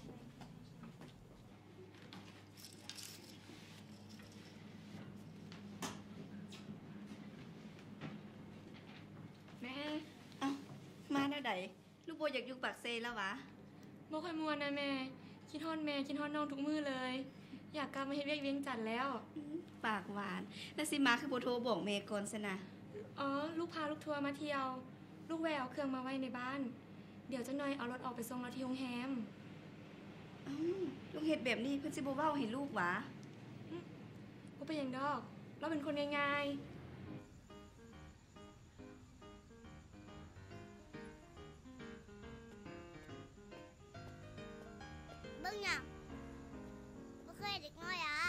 แม่มาได้ใดลูกโบอยากอยู่ปากเซแล้ววะบ่ค่อยม่วนนะแม่ คิดฮอดแม่คิดฮอดน้องทุกมื้อเลย อยากกลับมาเฮ็ดเวียกเวียงจันทน์แล้วปากหวาน แล้วสิมาคือโบโทรบอกแม่ก่อนซะนะอ๋อ ลูกพาลูกทัวร์มาเที่ยว ลูกแววเอาเครื่องมาไว้ในบ้าน เดี๋ยวจะหน่อยเอารถออกไปส่งเราที่โรงแรมอืมลูกเฮ็ดแบบนี้เพิ่นสิบ่เว้าให้ลูกหวะบ่เป็นหยังดอก เราเป็นคนง่ายๆเบิ่งหยังบ่เคยเด็กน้อยอ่ะ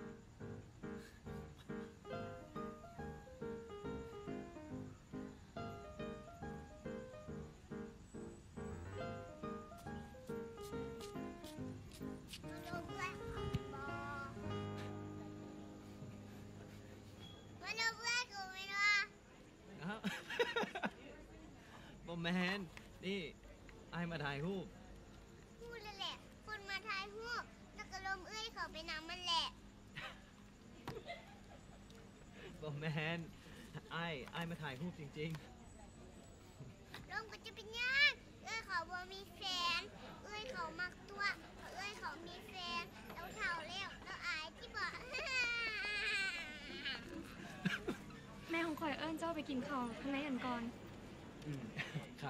มาดูเพื่อนบ่มาดูเพื่อนกูไม่รู้อ้าว บอมแมนนี่ไอ้มาถ่ายรูปพูดเลยแหละคนมาทายหูกนักกระลมเอ้ยเขาไปนำมันแหละบอมแมนไอ้ไอ้มาถ่ายรูปจริงลมก็จะเป็นยังเอ้ยเขาบ่มีแฟน เอ้ยเขามักตัว เอ้ยเขามีแฟนแล้วเท่าแล้วแล้วอายที่บอกแม่ของข่อยเอิ้นเจ้าไปกินข้าวข้างในอันก่อนๆอืม ครับ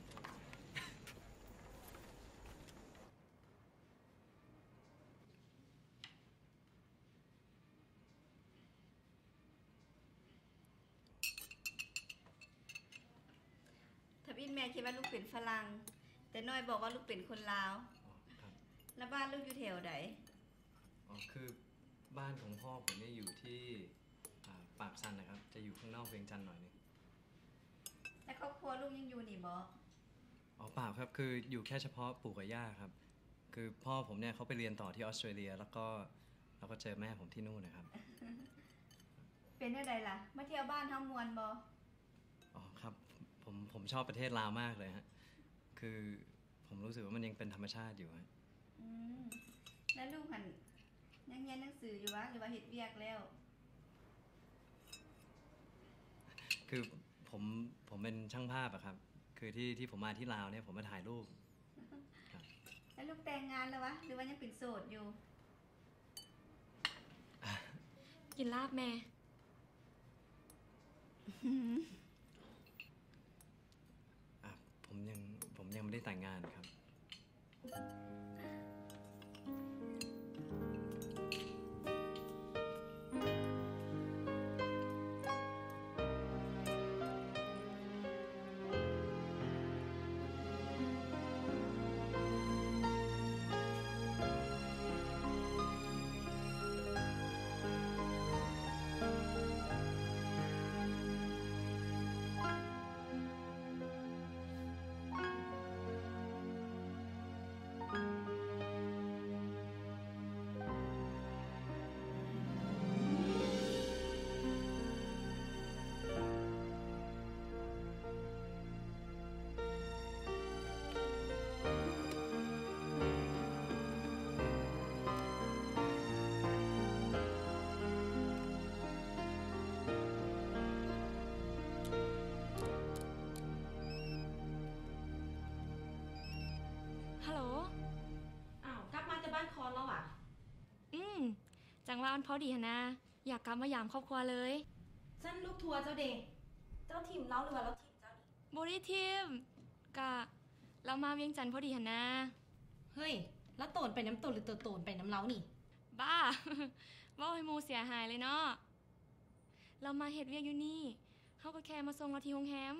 ทับอินแม่คิดว่าลูกเป็นฝรั่ง แต่น้อยบอกว่าลูกเป็นคนลาวครับแล้วบ้านลูกอยู่แถวใดอ๋อคือบ้านของพ่อผมเนี่ยอยู่ที่อ่าปากซันนะครับ จะอยู่ข้างนอกเวียงจันทน์หน่อยนึงแล้วครอบครัวลูกยังอยู่นี่บ่อ๋อเปล่าครับ คืออยู่แค่เฉพาะปู่กับย่าครับ คือพ่อผมเนี่ยเขาไปเรียนต่อที่ออสเตรเลีย แล้วก็แล้วก็เจอแม่ผมที่นู่นนะครับเป็นได้ใดล่ะ มาเที่ยวบ้านเฮามวนบ่อ๋อครับ ผมผมชอบประเทศลาวมากเลยฮะ คือผมรู้สึกว่ามันยังเป็นธรรมชาติอยู่ฮะอืมแล้วลูกหันยังเรียนหนังสืออยู่วะหรือว่าเฮ็ดเวียกแล้วคือผมผมเป็นช่างภาพอะครับ คือที่ที่ผมมาที่ลาวเนี่ยผมมาถ่ายรูปแล้วลูกแต่งงานแล้ววะ หรือว่ายังเป็นโสดอยู่กินลาบแม่อ่ะผมยังผมยังไม่ได้แต่งงานครับฮัลโหลอ้าว กลับมาจากบ้านคอนแล้วอ่ะอืม จังว่ามันพอดีหนนะอยากกลับมายามครอบครัวเลยฉันลูกทัวร์เจ้าเด็กเจ้าทีมเราหรือว่าเราทีมเจ้านี่บ่ได้ทีมกะเรามาเวียงจันทน์พอดีหั่นนะเฮ้ยแล้วโตนไปน้ำตนหรือตัวโตนไปน้ำเล้านี่บ้า เว้าให้หมู่เสียหายเลยเนาะเรามาเฮ็ดเวียกอยู่นี่เฮาก็แค่มาส่งเราที่โรงแรม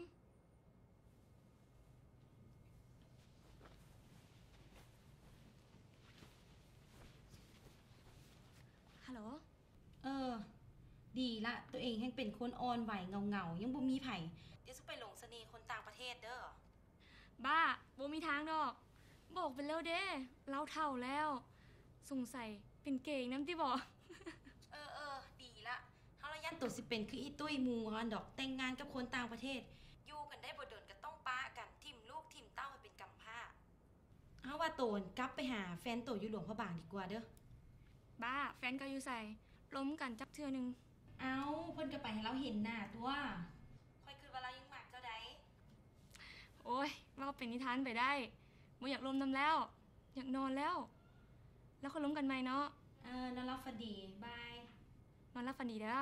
ฮัลโหลเออดีละตัวเองยังเป็นคนอ่อนไหวเงาๆยังบ่มีไผเดี๋ยวสุไปหลงเสน่ห์คนต่างประเทศเด้อบ้าบ่มีทางดอกบอกไปแล้วเด้เราเฒ่าแล้วสงสัยเป็นเก่งนำติบ่เออเออดีละเฮาละยันตัวสิเป็นคืออีตุ้ยหมู่ฮอนดอกแต่งงานกับคนต่างประเทศอยู่กันได้บ่โดนก็ต้องป้ากันทิ่มลูกทิ่มเต้าให้เป็นกำพร้าเฮาว่าโตนกลับไปหาแฟนโตอยู่หลวงพระบางดีกว่าเด้อบ้าแฟนก็อยู่ใส่ล้มกันจักเทื่อนึงเอ้าเพิ่นก็ไปให้เราเห็นหน้าตัวค่อยคิดว่าเรายังมักเจ้าใดโอ้ยเว้าเป็นนิทานไปได้บ่อยากล้มนำแล้วอยากนอนแล้วแล้วค่อยล้มกันใหม่เนาะเออนอนหลับฝันดีบายนอนหลับฝันดีเด้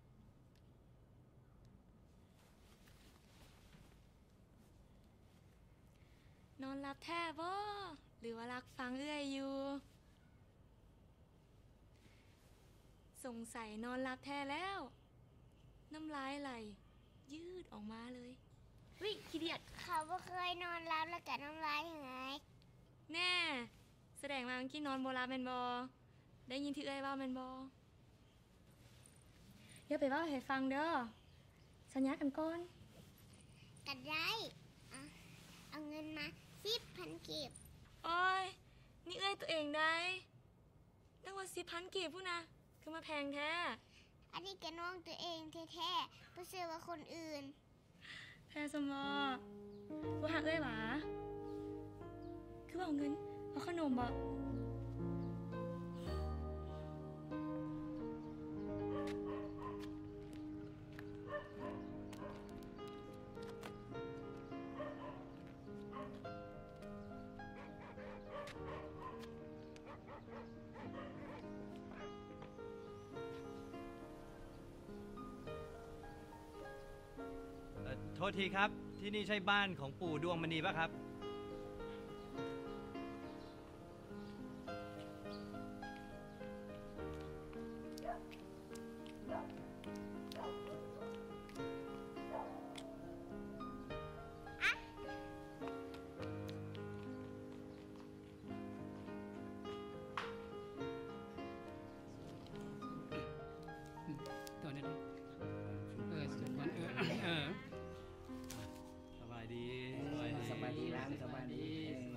อนอนหลับแท้บ่หรือว่ารักฟังเอื้อยอยู่สงสัยนอนหลับแท้แล้วน้ำลายไหลยืดออกมาเลยวิขี้เดียดเขาบ่เคยนอนหลับแล้วก็น้ำลายหายแน่แสดงว่ากินนอนบ่หลับแม่นบ่ได้ยินที่เอ้ยเว้าแม่นบ่อย่าไปเว้าให้ฟังเด้อสัญญากันก่อนก็ได้อ่ะเอาเงินมาสิบพันกีบโอ้ยนี่เอ้ยตัวเองได้ตั้งว่าสิบพันกีบพู้นะคือมาแพงแท้อันนี้ก็น้องตัวเองแท้ๆบ่เชื่อว่าคนอื่นแพ้สมอบ่หักเอ้ยหวาคือเอาเงินเอาขนมบ่โทษทีครับที่นี่ใช่บ้านของปู่ดวงมณีป่ะครับตัวนี้เออสุดมันเออเออสบายดีสบายดีร้านสบายดี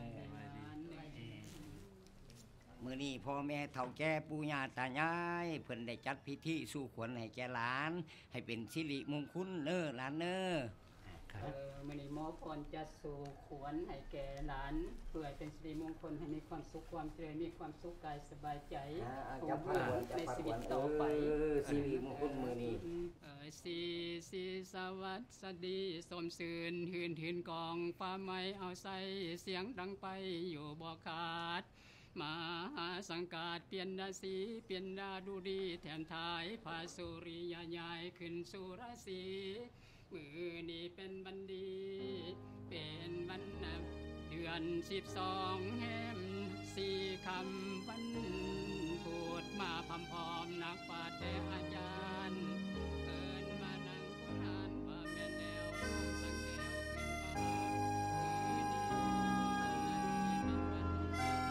มื้อนี้พ่อแม่เฒ่าแก่ปู่ย่าตายายเพิ่นได้จัดพิธีสู่ขวัญให้แก่หลานให้เป็นสิริมงคลเด้อหลานเด้อเออมื้อนี้หมอพรจะสู่ขวัญให้แก่หลานเพื่อเป็นสิริมงคลให้มีความสุขความเจริญมีความสุขกายสบายใจในชีวิตต่อไปสิริมงคลมื้อนี้เออสีสีสวัสดีสมชื่นหื่นหื่นกองฟ้าไม้เอาใส่เสียงดังไปอยู่บ่ขาดมหาสังกาดเปลี่ยนดาสีเปลี่ยนดาดูดีแถมทายพาสุริยายายขึ้นสู่ราศีมือนี้เป็นบันดีเป็นวันเดือนสิบสองแห่มสี่คำวันพูดมาพำพร้อมนักปราชญ์แต่อาจารย์เอิญมานั่งคุนานว่าแม่นแล้วสังแก้วขึ้นฟ้ามือนี้เป็นวันสิริ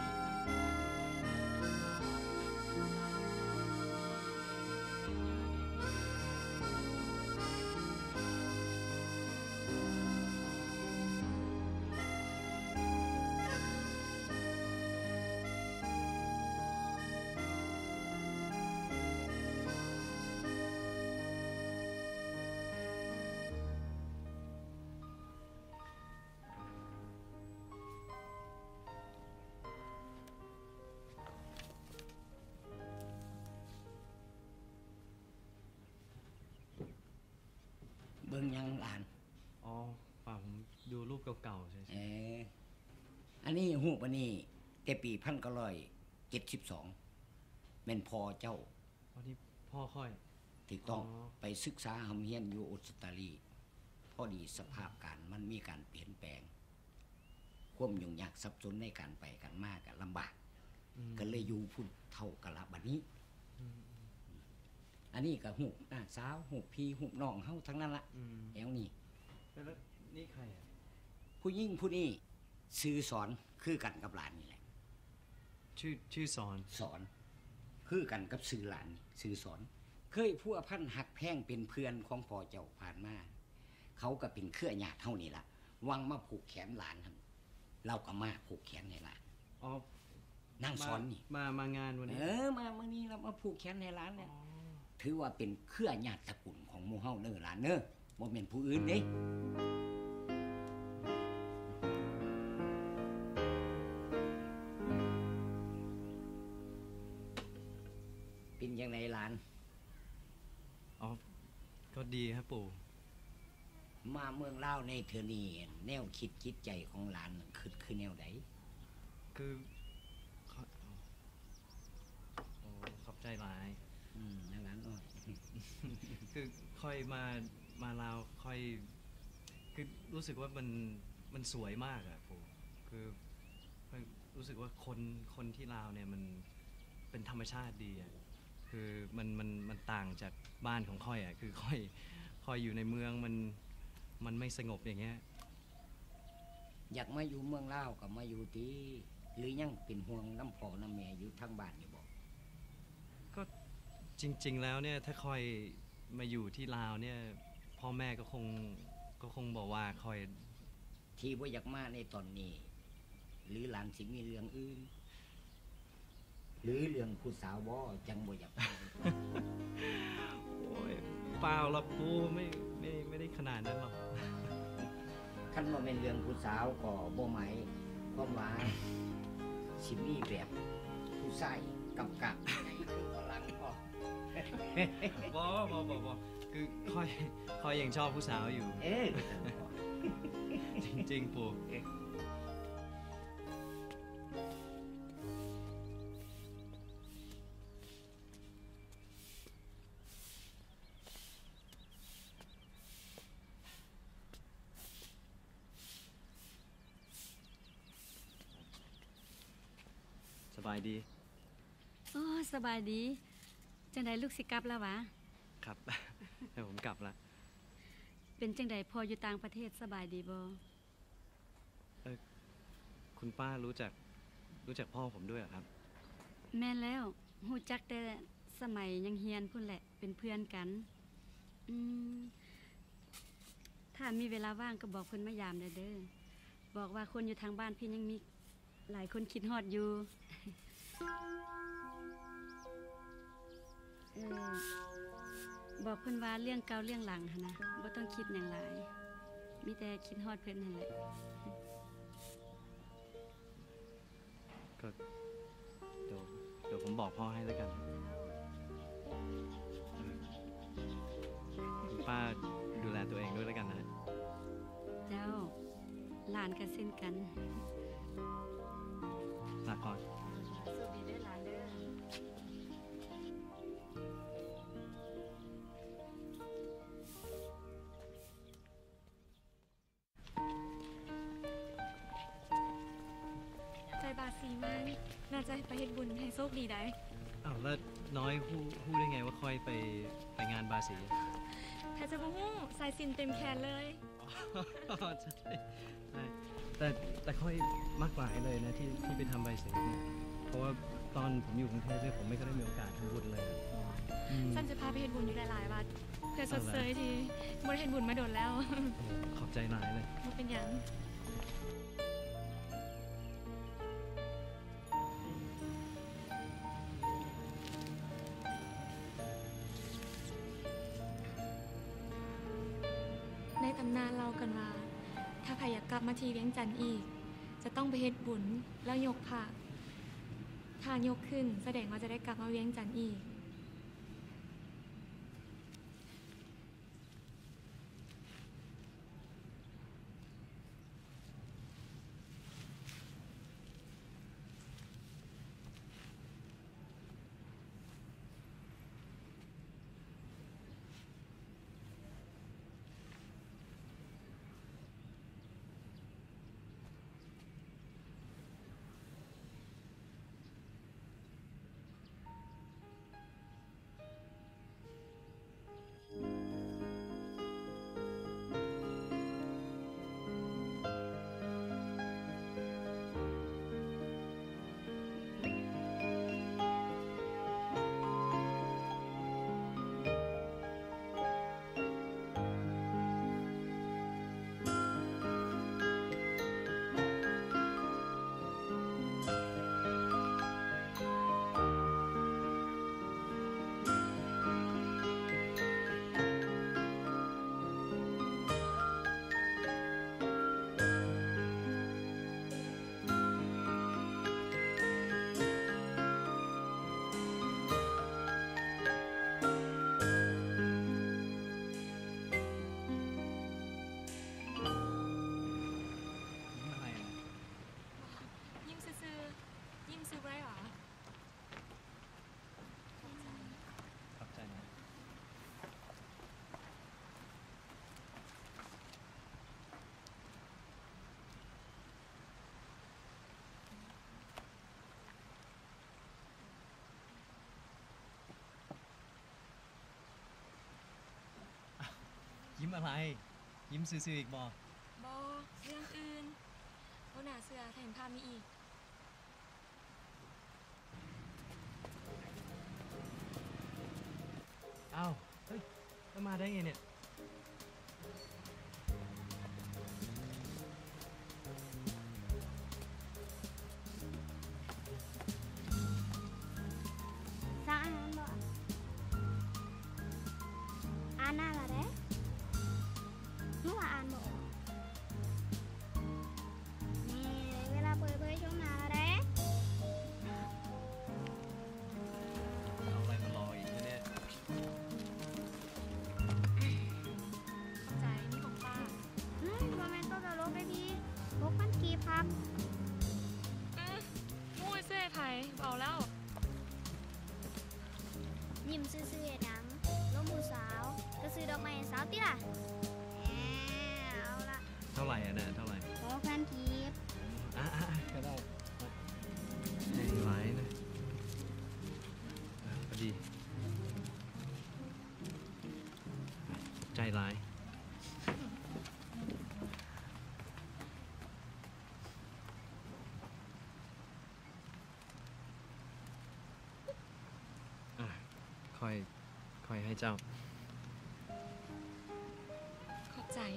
เบิ่งยังหลานอ๋อป่าผมดูรูปเก่าๆใช่ๆเอออันนี้รูปอันนี้แต่ปีหนึ่งพันเก้าร้อยเจ็ดสิบสองแม่นพ่อเจ้าอ๋อนี่พ่อค่อยถูกต้องไปศึกษาหำเฮียนอยู่ออสเตรเลียพอดีสภาพการมันมีการเปลี่ยนแปลงความยุ่งยากซับซ้อนในการไปกันมากกันลำบากก็เลยอยู่พุ่นเท่ากันละบัดนี้อันนี้ก็หูหน้าสาวหูพี่หูน้องเฮาทั้งนั้นละแอวนี่แล้วนี่ใครอ่ะผู้ยิ่งผู้นี้ซื้อสอนคือกันกับหลานนี่แหละชื่อชื่อสอนสอนคือกันกับซื้อหลานซื้อสอน เคยพัวพันหักแพงเป็นเพื่อนของพ่อเจ้าผ่านมาเขาก็เป็นเครือญาติเท่านี้ละวังมาผูกแขนหลานครับเราก็มาผูกแขนให้หลานอ๋อนั่งสอนนี่มามางานวันนี้เออมาเมื่อนี้เรามาผูกแขนให้หลานเนี่ยถือว่าเป็นเครือญาติตระกูลของหมู่เฮาเด้อหลานเด้อบ่แม่นผู้อื่นเด้เป็นยังไงหลานอ๋อก็ดีครับปู่มาเมืองลาวในเทอนี่แนวคิดจิตใจของหลานคือคือแนวใดคือโอ้ขอบใจหลายอืมนั่นหลานอ้อยคือค่อยมามาลาวค่อยคือรู้สึกว่ามันมันสวยมากอะปู่คือค่อยรู้สึกว่าคนคนที่ลาวเนี่ยมันเป็นธรรมชาติดีอะคือมันมันมันต่างจากบ้านของค่อยอะคือค่อยค่อยอยู่ในเมืองมันมันไม่สงบอย่างเงี้ยอยากมาอยู่เมืองลาวก็มาอยู่ตีหรือยังเป็นห่วงน้ำพ่อน้ำแม่อยู่ทางบ้านอยู่บ่ก็จริงๆแล้วเนี่ยถ้าค่อยมาอยู่ที่ลาวเนี่ยพ่อแม่ก็คงก็คงบอกว่าค่อยที่บ่อยากมาในตอนนี้ หรือหลานสิมีเรื่องอื่น หรือเรื่องผู้สาวบ่จังบ่อยากมาโอ้ยเปล่าหรอกปูไม่ไม่ไม่ได้ขนาดนั้นหรอกคันบ่แม่นเรื่องผู้สาวก็บ่หมายความว่าสิมีแบบผู้ชายกับกับคือฝรั่งบ่บอบอบอบอคือค่อยค่อยยังชอบผู้สาวอยู่เอ๊ะจริงๆปู่สบายดีโอ้สบายดีจังใดลูกสิกลับแล้ววะครับ เดี๋ยวผมกลับละเป็นจังใดพออยู่ต่างประเทศสบายดีบ่เออคุณป้ารู้จักรู้จักพ่อผมด้วยเหรอครับแม่นแล้วฮู้จักแต่สมัยยังเฮียนพุ่นแหละเป็นเพื่อนกันอืมถ้ามีเวลาว่างก็บอกเพิ่นมายามเด้อเด้อบอกว่าคนอยู่ทางบ้านพี่ยังมีหลายคนคิดฮอดอยู่เออบอกเพิ่นว่าเรื่องเก่าเรื่องหลังหั่นนะบ่ต้องคิดหยังหลายมีแต่คิดฮอดเพิ่นนั่นแหละก็เดี๋ยวเดี๋ยวผมบอกพ่อให้แล้วกันเออคุณป้าดูแลตัวเองด้วยแล้วกันนะเจ้าหลานก็เช่นกันลาก่อนสวัสดีเด้อหลานเด้อใจบาสีมากน่าจะไปเฮ็ดบุญให้โชคดีได้อ้าวแล้วน้อยพูดพูดได้ไงว่าค่อยไปไปงานบาสีถ้าจะบ่ฮู้ใส่สินเต็มแขนเลยใช่ใช่แต่แต่ค่อยมากกว่าเลยนะที่ที่ไปทำใบสีเนี่ยเพราะว่าตอนผมอยู่กรุงเทพเนี่ยผมไม่เคยได้มีโอกาสทำบุญเลยอืมสั้นจะพาไปเฮ็ดบุญอยู่หลายๆวัดเพื่อสดเสยที่บ่ได้เฮ็ดบุญมาโดนแล้วโอ้ขอบใจหลายเลยบ่เป็นหยัง ในตำนานเล่ากันว่า ถ้าใครอยากกลับมาที่เวียงจันทน์อีก จะต้องไปเฮ็ดบุญแล้วยกผ้าถ้ายกขึ้นแสดงว่าจะได้กลับมาเวียงจันทน์อีกอะไร ยิ้มซื่อๆอีกบ่บอเรื่องอื่นบ่น่าเสือแถมภาพมีอีกอ้าว เฮ้ยแล้วมาได้ไงเนี่ยสั่งอาหารบ่อ่านหน้าละเด้รู้ว่าอ่านบ่ออกนี่เวลาเปิดเผยช่วงหน้าละเด้เอาอะไรมารออีกเนี่ยใจนี่ของป้าอืมบ่แม่นตัวตลกเด้พี่หกพันกีบครับอือมู้ยเสื้อไผ่เบาแล้วยิ้มซื่อๆเฮ็ดหยังลมผู้สาวก็ซื้อดอกไม้ให้สาวติล่ะแหมเอาละเท่าไหร่อ่ะเนี่ยเท่าไหร่หกพันกีบอ่ะอ่ะอ่ะก็ได้ใจร้ายนะอ่ะพอดี ใจร้าย อ่ะค่อย ค่อยให้เจ้าขอบใจ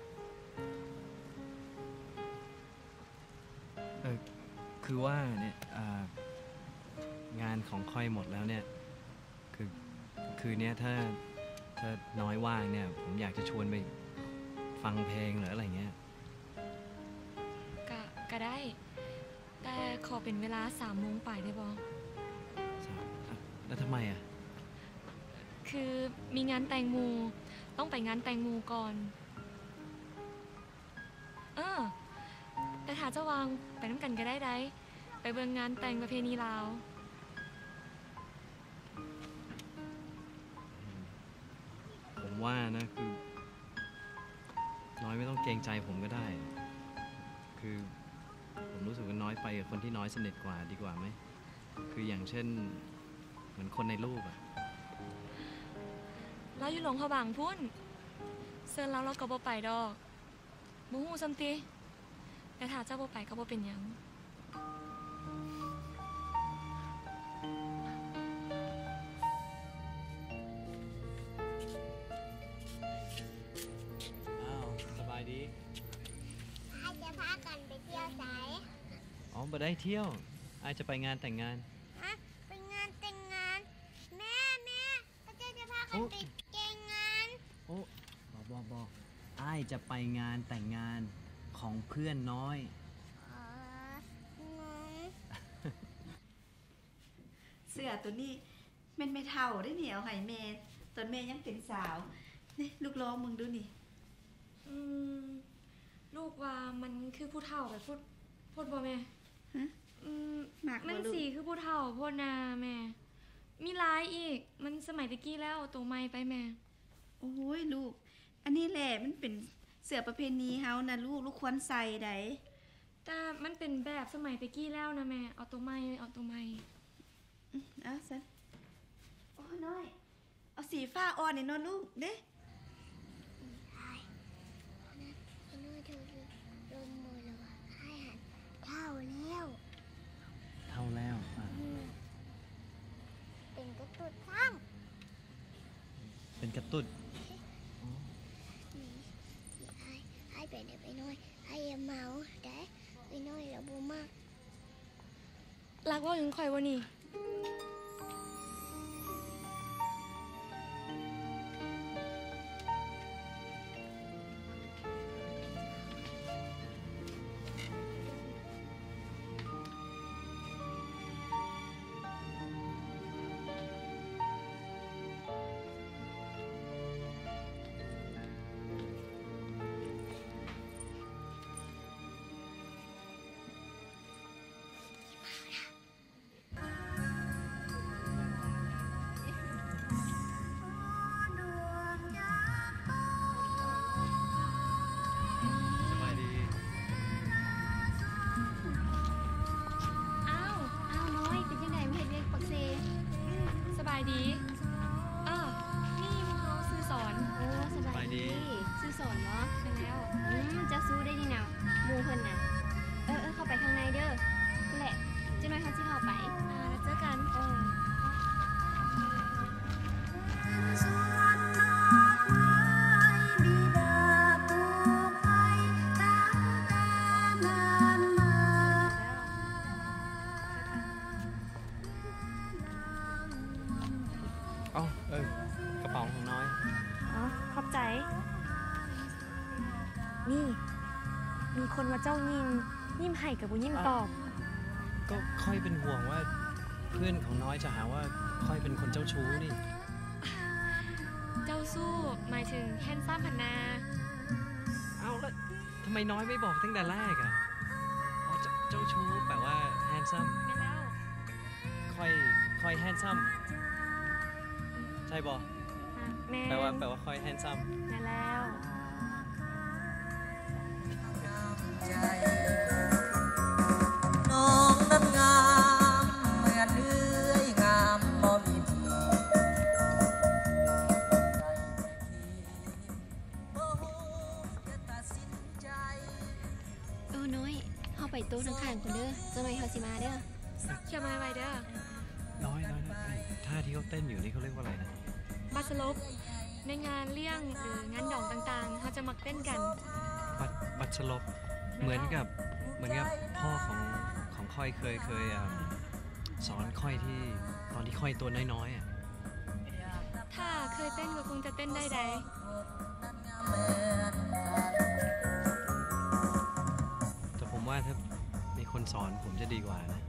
เออคือว่าเนี่ยอ่างานของค่อยหมดแล้วเนี่ย คือคืนเนี้ยถ้าถ้าน้อยว่างเนี่ย ผมอยากจะชวนไปฟังเพลงหรืออะไรเงี้ยก็ก็ได้ แต่ขอเป็นเวลาสามโมงไปได้บอแล้วทำไมอ่ะคือมีงานแต่งหมูต้องไปงานแต่งหมูก่อน เออ แต่ถ้าจะวางไปน้ำกันก็ได้ได้ ไปเบิ่งงานแต่งประเพณีลาวผมว่านะคือ น้อยไม่ต้องเกรงใจผมก็ได้ คือผมรู้สึกว่าน้อยไปกับคนที่น้อยสนิทกว่าดีกว่าไหม คืออย่างเช่นเหมือนคนในรูปอะเราอยู่หลงเขาบางพุ่นเซินเราเราก็บ่ไปดอกบ่ฮู้ซัมติแต่ถ้าเจ้าบ่ไปก็บ่เป็นหยังอ้าวสบายดีให้จะพากันไปเที่ยวไสอ๋อมาได้เที่ยวอายจะไปงานแต่งงานฮะไปงานแต่งงาน แม่แม่พระเจ้าจะพากันไปเกงงานโอ้บอกบอกบอกอายจะไปงานแต่งงานของเพื่อนน้อยอ๋องงเสื้อตัวนี้แม่นไม่เท่าได้เหนียวไห้แม่ตอนแม่ยังเป็นสาวนี่ลูกล้อมึงดูนี่อืมลูกว่ามันคือผู้เฒ่าไปพูดพูดบ่แม่ฮะอืมมากบ่มันลูกสีคือผู้เฒ่าโพดนาแม่ มีหลายอีก มันสมัยตะกี้แล้วตัวใหม่ไปแม่โอ้ยลูก อันนี้แหละมันเป็นเสื้อประเพณีเฮานะลูกลูกควรใส่ได้แต่มันเป็นแบบสมัยตะกี้แล้วนะแม่ เอาตัวใหม่เอาตัวใหม่อื้อเอาซะโอ้น้อย เอาสีฟ้าอ่อนนี่เนาะลูกเด้พี่น้อยเธอลมมือแล้วอะให้หันเท่าแล้วเท่าแล้วอ่ะอืมเป็นกระตุดซ้เป็นกระตุ้นำนี่ให้ให้ไปเดี๋ยวไปน้อยให้อย่าเมาได้ไปน้อยแล้วบูมากรักว่าถึงข่อยว่านี่เสิเข้าไปอ่าแล้วเจอกันเออเอ้าเออกระเป๋าของน้อยอ๋อขอบใจ นี่ มีคนมาเจ้ายิงยิ้มให้กับบุยิ้มตอบก็ค่อยเป็นห่วงว่าเพื่อนของน้อยจะหาว่าค่อยเป็นคนเจ้าชู้นี่เจ้าสู้หมายถึงแฮนซัมพนาเอาแล้วทำไมน้อยไม่บอกตั้งแต่แรกอ่ะอ๋อเจ้าเจ้าชู้แปลว่าแฮนซัมไม่แล้วค่อยค่อยแฮนซัมใช่บอแม่แปลว่าแปลว่าค่อยแฮนซัมแม่แล้วน้องนั้นงามเหมือนเอื้อยงามบ่มีทีโอ้น้อยเฮาไปโต๊ะข้างๆคนเด้อเจ้าหน่อยเฮาสิมาเด้อเชื่อมาไว้เด้อน้อยน้อยน้อยท่าที่เขาเต้นอยู่นี่เขาเรียกว่าอะไรนะบัสลบในงานเลี้ยงหรืองานดองต่างๆเขาจะมักเต้นกันบัตบัตรลบเหมือนกับเหมือนกับพ่อของของค่อยเคยเคยอ่ะสอนค่อยที่ตอนที่ค่อยตัวน้อยๆอ่ะถ้าเคยเต้นก็คงจะเต้นได้ใดแต่ผมว่าถ้ามีคนสอนผมจะดีกว่านะ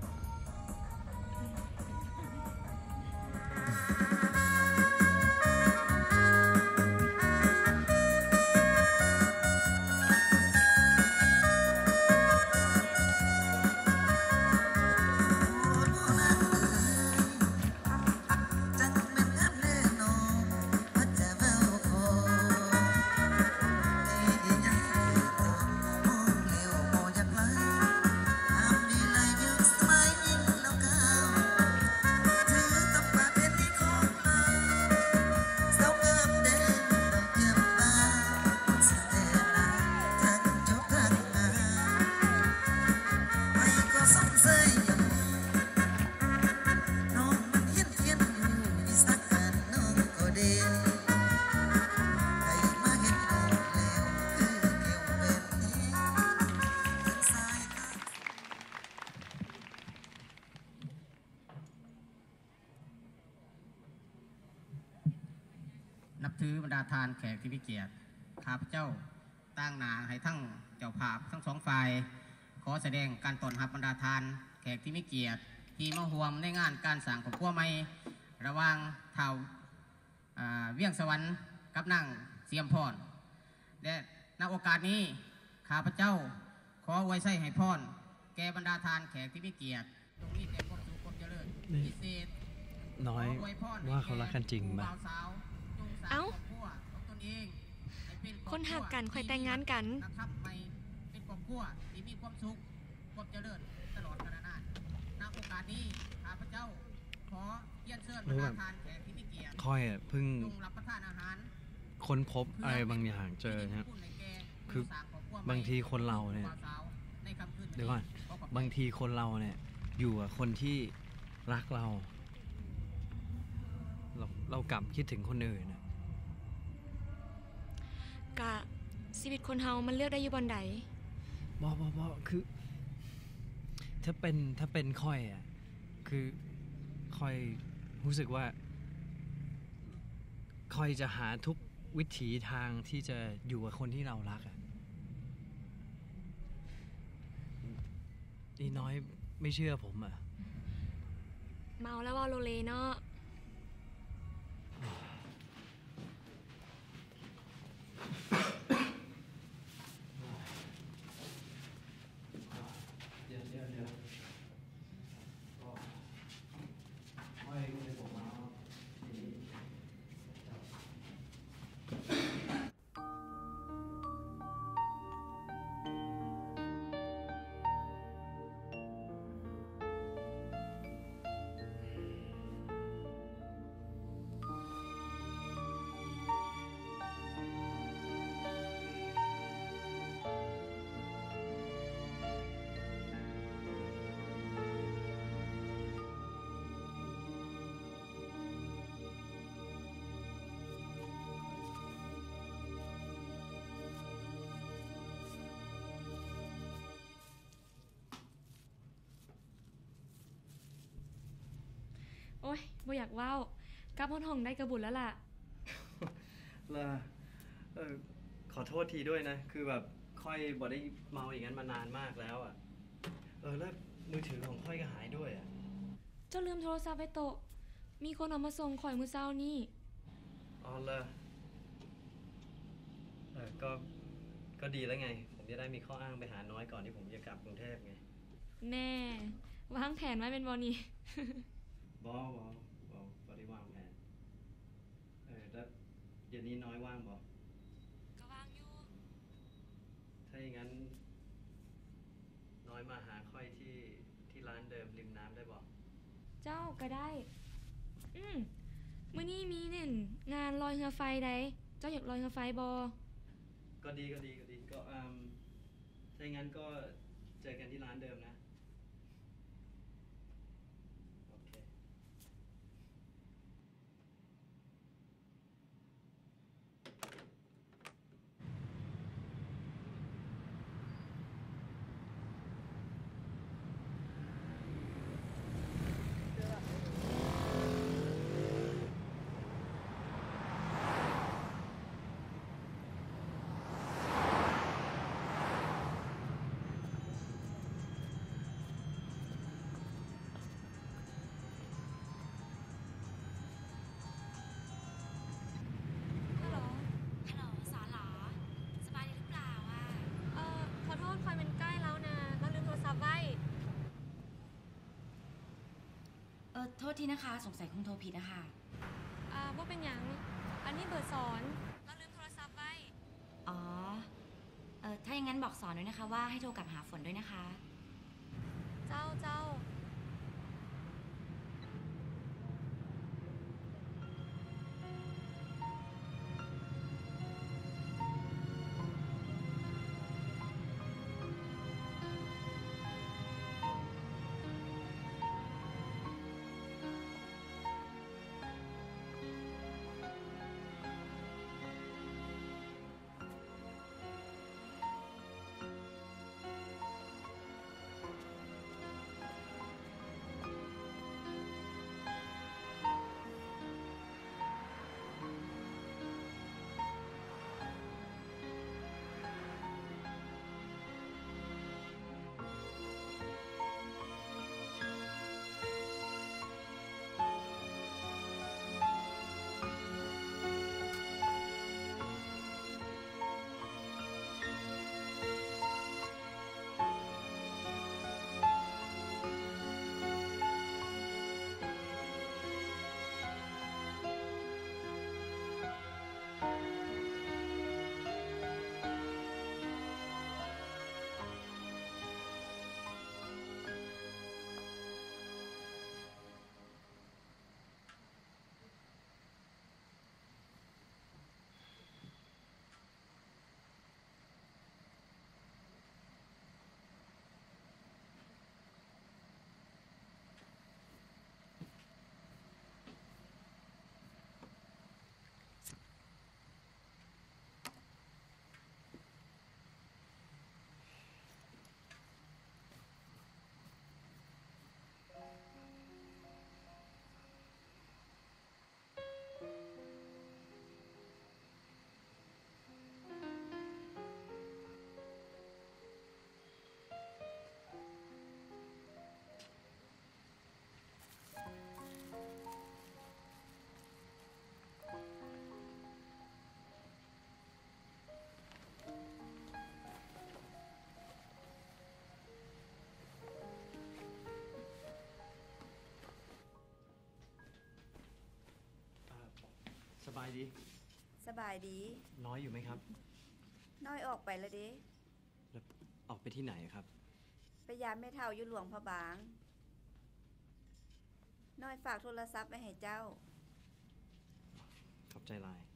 นับถือบรรดาทานแขกที่มีเกียรติข้าพเจ้าตั้งหนาให้ทั้งเจ้าภาพทั้งสองฝ่ายขอแสดงการต้อนรับบรรดาทานแขกที่มีเกียรติที่มาร่วมในงานการสร้างครอบครัวใหม่ระหว่างเท่าเวียงสวรรค์กับนางเสียมพรและณโอกาสนี้ข้าพเจ้าขออวยไส้ให้พรแก่บรรดาทานแขกที่มีเกียรติตรงนี้แต่ความสุขความเจริญพิเศษน้อยว่าเขารักกันจริงปะเอ้า คนหักกันค่อยแต่งงานกันนะครับไปเป็นครอบครัวที่มีความสุขความเจริญตลอดกาลนานณโอกาสนี้ข้าพเจ้าขอเรียนเชิญบรรดาทานแขกที่มีเกียรติค่อยอ่ะเพิ่งจงรับประทานอาหารค้นพบอะไรบางอย่างเจอนะคือบางทีคนเราเนี่ยเดี๋ยวก่อนบางทีคนเราเนี่ยอยู่กับคนที่รักเราเราเรากลับคิดถึงคนอื่นนะกะชีวิตคนเฮามันเลือกได้อยู่บนใดบอบอบอคือถ้าเป็นถ้าเป็นค่อยอ่ะคือค่อยรู้สึกว่าค่อยจะหาทุกวิถีทางที่จะอยู่กับคนที่เรารักอ่ะนี่น้อยไม่เชื่อผมอ่ะเมาแล้วว่าโลเลเนาะโอ้ยบ่อยากเว้ากลับห้องห้องได้กระบุญแล้วล่ะล่ะเออขอโทษทีด้วยนะ คือแบบค่อยบ่ได้เมาอย่างนั้นมานานมากแล้วอ่ะ เออแล้วมือถือของค่อยก็หายด้วยอ่ะเจ้าลืมโทรศัพท์ไว้โต๊ะมีคนเอามาส่งข่อยมื้อเช้านี่อ๋อเลยเออก็ก็ดีแล้วไง ผมจะได้มีข้ออ้างไปหาน้อยก่อนที่ผมจะกลับกรุงเทพไงแน่วางแผนไว้เป็นบ่นี่บอบอบอบอได้วางแผนเออแล้วเดี๋ยวนี้น้อยว่างบอก็ว่างอยู่ถ้าอย่างนั้น น้อยมาหาค่อยที่ที่ร้านเดิมริมน้ำได้บอกเจ้าก็ได้ อืมมื้อนี้มีเน่นงานลอยเรือไฟใดเจ้าอยากลอยเรือไฟบ่ก็ดีก็ดีก็ดีก็อืมถ้าอย่างนั้นก็เจอกันที่ร้านเดิมนะโอเคฮัลโหล ฮัลโหล สอนเหรอ สบายดีหรือเปล่าอ่ะเออขอโทษคอยมันใกล้แล้วนะเราลืมโทรศัพท์ไว้เออ โทษทีนะคะ สงสัยคงโทรผิดนะคะอ่าบ่เป็นหยังอันนี้เบอร์สอนเราลืมโทรศัพท์ไว้อ๋อ เออ ถ้าอย่างนั้นบอกสอนด้วยนะคะว่าให้โทรกลับหาฝนด้วยนะคะเจ้าเจ้าสบายดีสบายดีน้อยอยู่ไหมครับน้อยออกไปแล้วเด้แล้วออกไปที่ไหนครับไปยามแม่เฒ่าอยู่หลวงพระบาง น้อยฝากโทรศัพท์ไว้ให้เจ้าขอบใจหลาย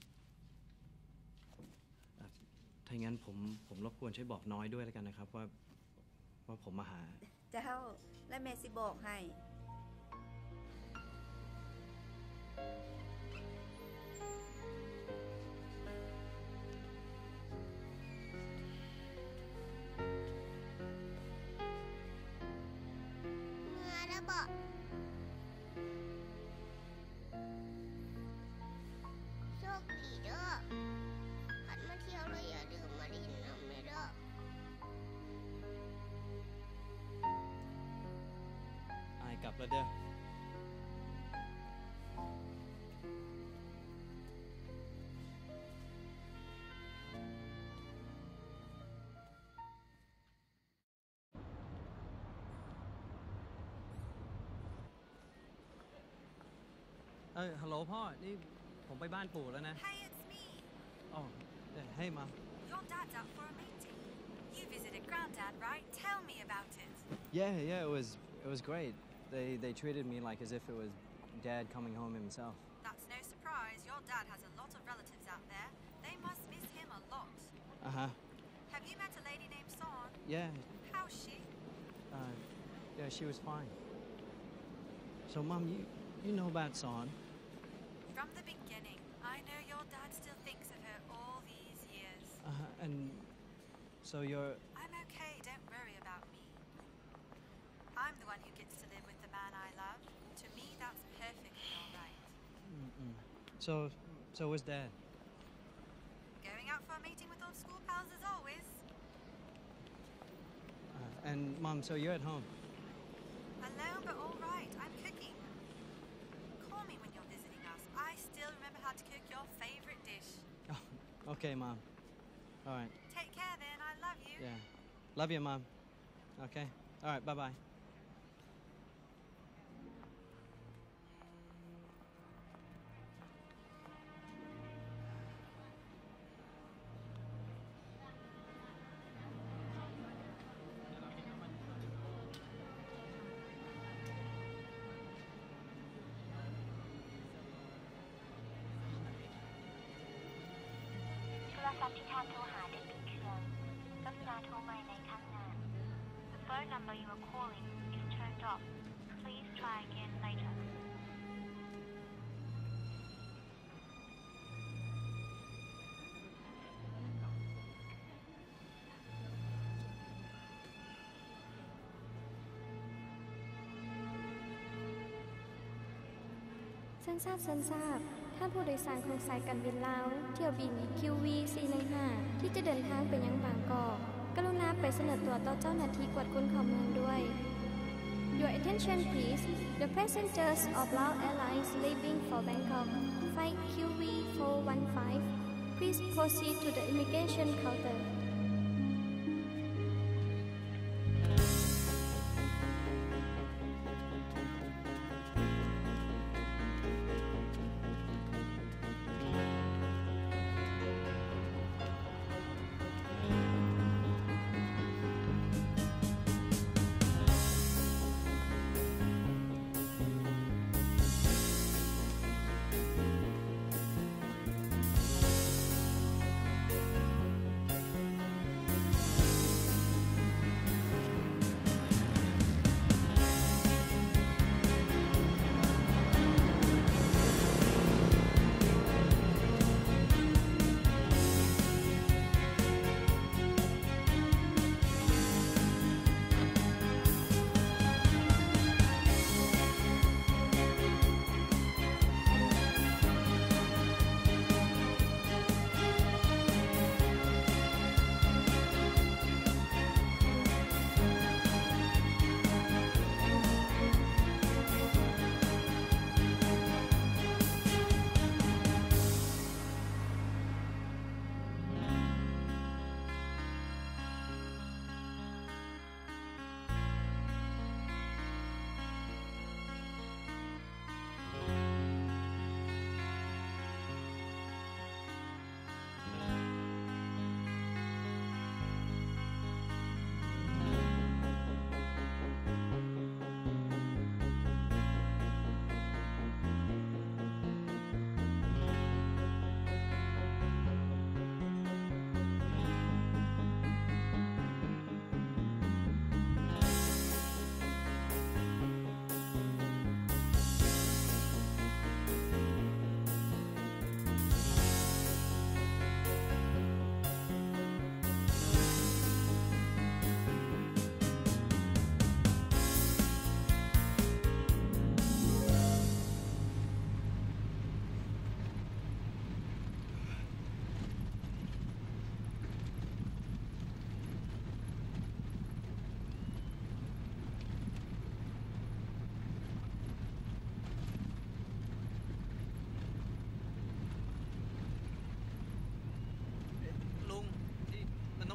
อ่ะถ้าอย่างนั้นผมผมรบกวนช่วยบอกน้อยด้วยแล้วกันนะครับ ว่าว่าผมมาหาเจ้าและแม่สิบอกให้เมื่อระบอกบแล้วเด้อ เออฮัลโหลพ่อ นี่ผมไปบ้านปู่แล้วนะ Hey, it's me. อ๋อเฮ้ยมา Your dad's out for a meeting. You visited Granddad, right? Tell me about it. Yeah, yeah, it was it was great. They they treated me like as if it was Dad coming home himself. That's no surprise. Your dad has a lot of relatives out there. They must miss him a lot. Uh huh. Have you met a lady named Son? Yeah. How's she? Uh, yeah, she was fine. So, Mom, you you know about Son? From the beginning, I know your dad still thinks of her all these years. Uh huh. And so you're. I'm okay. Don't worry about me. I'm the one who gets to live with the man I love. To me, that's perfectly all right. Mm-mm. So, so was Dad. Going out for a meeting with old school pals as always. Uh, and Mom, so you're at home. Alone, but all right. I'm cooking. Call me when you're visiting us. I still remember how to cook your favorite dish. Oh, okay, Mom. All right. Take care then. I love you. Yeah. Love you, Mom. Okay. All right. Bye bye. โทรศัพท์ที่ท่านโทรหาได้ปิดเครื่องกรุณาโทรใหม่ในข้างหน้า The phone number you are calling is turned off. Please try again later. เส้นทราบเส้นทราบท่านผู้โดยสารของสายการบินลาวเที่ยวบิน คิว วี สี่หนึ่งห้า ที่จะเดินทางไปยังบางกอกกรุณาไปเสนอตัวต่อเจ้าหน้าที่กวดคนเข้าเมืองด้วย Your attention please. The passengers of Lao Airlines leaving for Bangkok, flight คิว วี four one five. Please proceed to the immigration counter.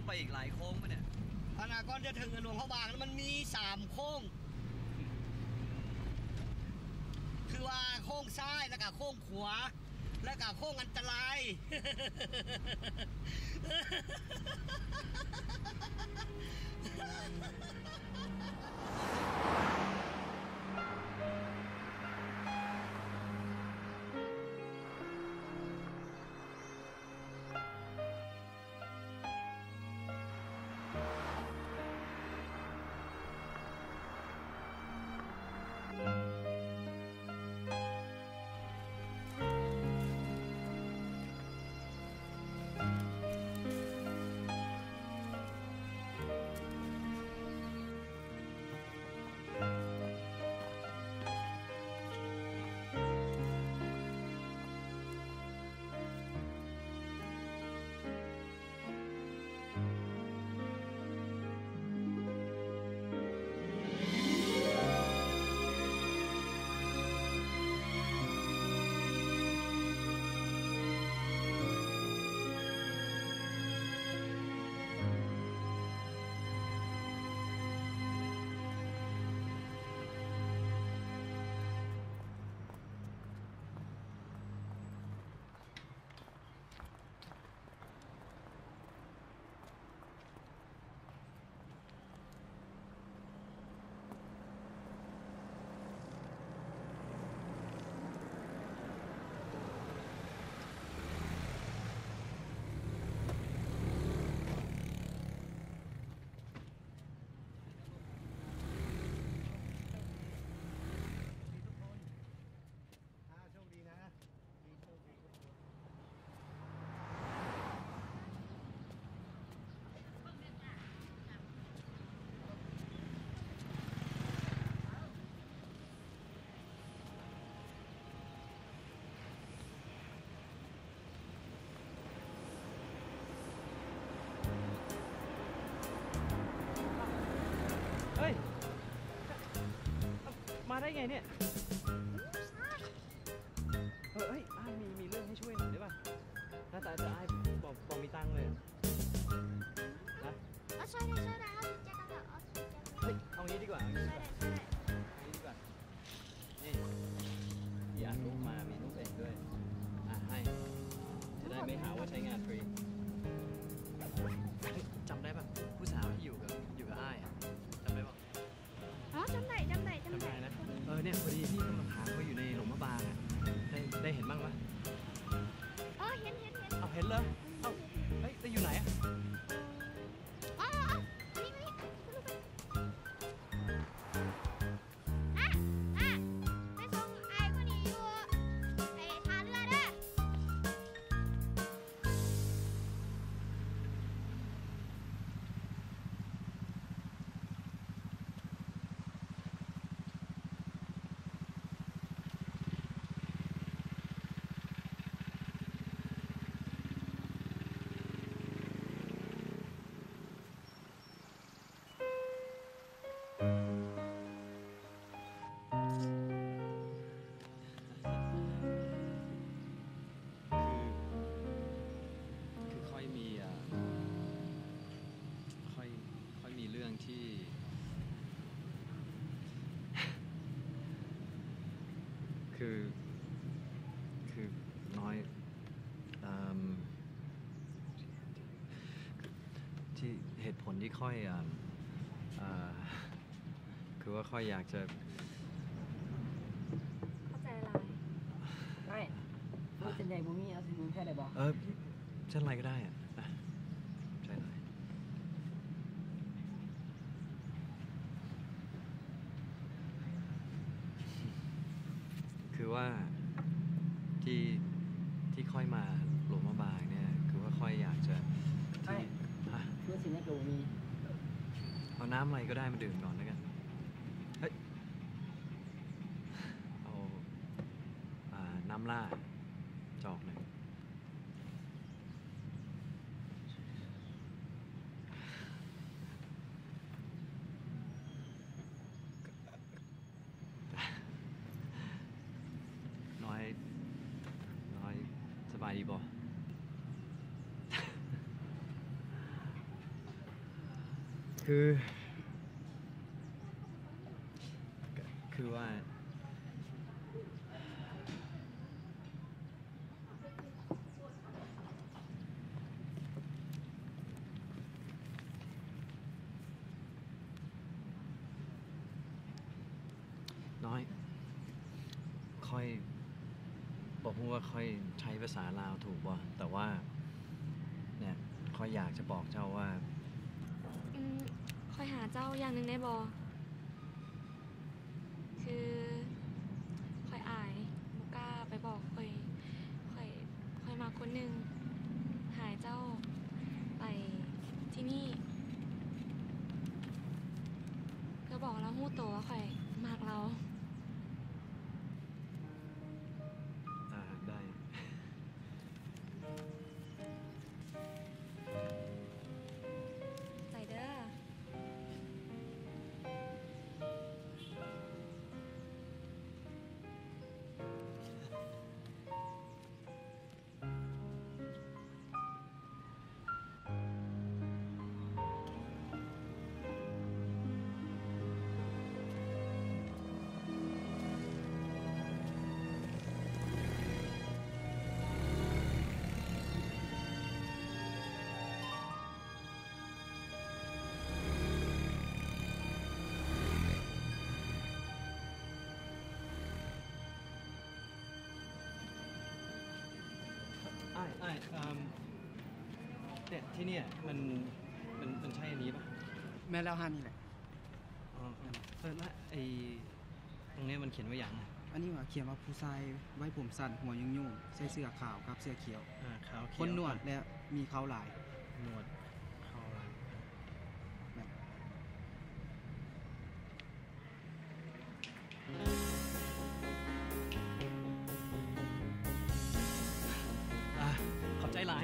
ไปอีกหลายโค้งปะเนี่ยขณะก่อนจะถึงหลวงพระบางแล้วมันมีสามโค้งคือว่าโค้งซ้ายแล้วก็โค้งขวาแล้วก็โค้งอันตรายเฮ้ย มาได้ไงเนี่ย เฮ้ยอ้ายมีมีเรื่องให้ช่วยหน่อยได้ป่ะน่าแต่แต่อ้ายบอกบอกมีตังค์เลยอะนะあ、それそれ、あ、じゃあ、あ、 เฮ้ย เอางี้ดีกว่าเอางี้ดีกว่าเอางี้ดีกว่า นี่พี่อ่านรูปมา มีรูปเองด้วย อ่ะให้ จะได้ไม่หาว่าใช้งานฟรีเฮ้ยจำได้ป่ะ ผู้สาวที่อยู่กับอยู่กับอ้ายอะจำได้ป่ะอ๋อจำได้จำได้จำจำได้ได้นะ เออเนี่ยพอดีพี่กำลังหาเขาอยู่ในหลวงพระบางอะได้ได้เห็นบ้างปะอ๋อเห็นเห็นเห็นเอาเห็นเลยเอ้าเฮ้ยแต่อยู่ไหนอะอ๋ออ๋อนี่นี่อ่ะอ่ะไปส่งไอ้คนนี้อยู่ไอ้ท่าเรือเด้อคือค่อยมีอ่ะค่อยค่อยมีเรื่องที่ คือคือน้อยอืมที่เหตุผลที่ค่อยอ่ะอ่าคือว่าค่อยอยากจะเข้าใจอะไรไม่พูดเป็นใหญ่บุมี่เอาสิมึงแค่ไหนบอกเออเช่นไรก็ได้อะนะใช่เลยคือว่าที่ที่ค่อยมาหลวงพระบางเนี่ยคือว่าค่อยอยากจะไม่ฮะเพื่อสิ่งนี้กับบุมี่เอาน้ำอะไรก็ได้มาดื่มก่อนแล้วกันเฮ้ยเอาอ่าน้ำล่าจอกหนึ่ง น้อยน้อยสบายดีบ่คือคือว่าน้อยค่อยบอกว่าค่อยใช้ภาษาลาวถูกบ่แต่ว่าเนี่ยค่อยอยากจะบอกเจ้าว่าอืมค่อยหาเจ้าอย่างหนึ่งได้บ่คือค่อยอายบ่กล้าไปบอกค่อยค่อยค่อยมาคนหนึ่งหายเจ้าไปที่นี่เพื่อบอกเราฮู้ตัวว่าค่อยมากเราอ่าได้ใจเด้อไอ้ไอ้อืมเนี่ยที่เนี่ยมันมันมันใช่อันนี้ปะแม่แล้วห้านี่แหละอ๋อเออแล้วไอ้ตรงเนี้ยมันเขียนว่าอย่างไรอันนี้ว่าเขียนว่าผู้ชายไว้ผมสั้นหัวยุ่งยุ่งๆใส่เสื้อขาวกับเสื้อเขียวอ่าขาวเขียวคนหนวดและมีเขาหลายหนวดเขาลายอ่ะขอบใจหลาย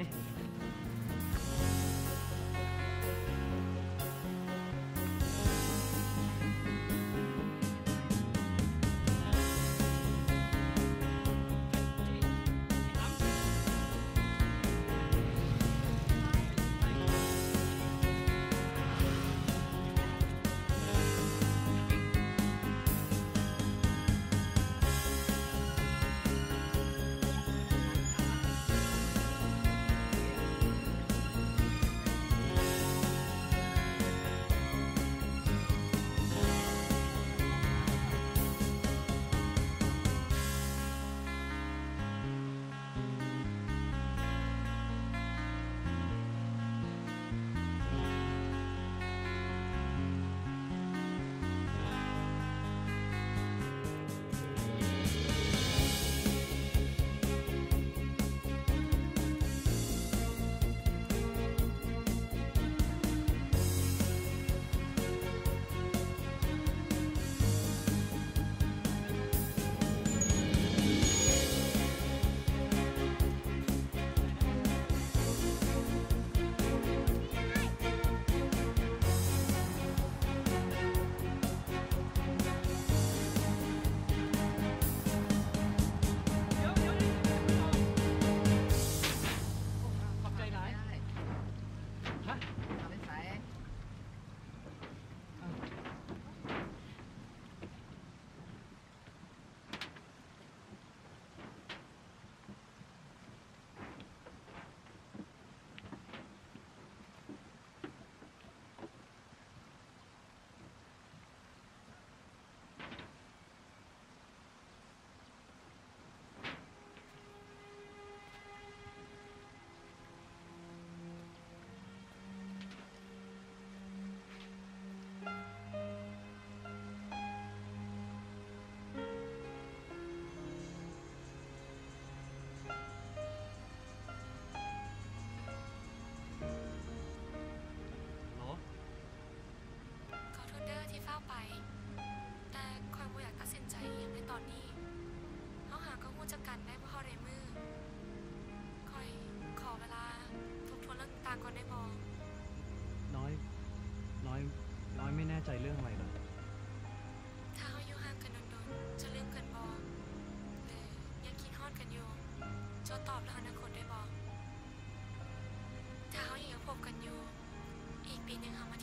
ใจเรื่องอะไรเหรอถ้าเขาอยู่ห่างกันโดนๆจะลืมกันบ่หรือยังคิดฮอดกันอยู่โจตอบเรื่องอนาคตได้บ่ถ้าเขายังพบกันอยู่อีกปีหนึ่งเขา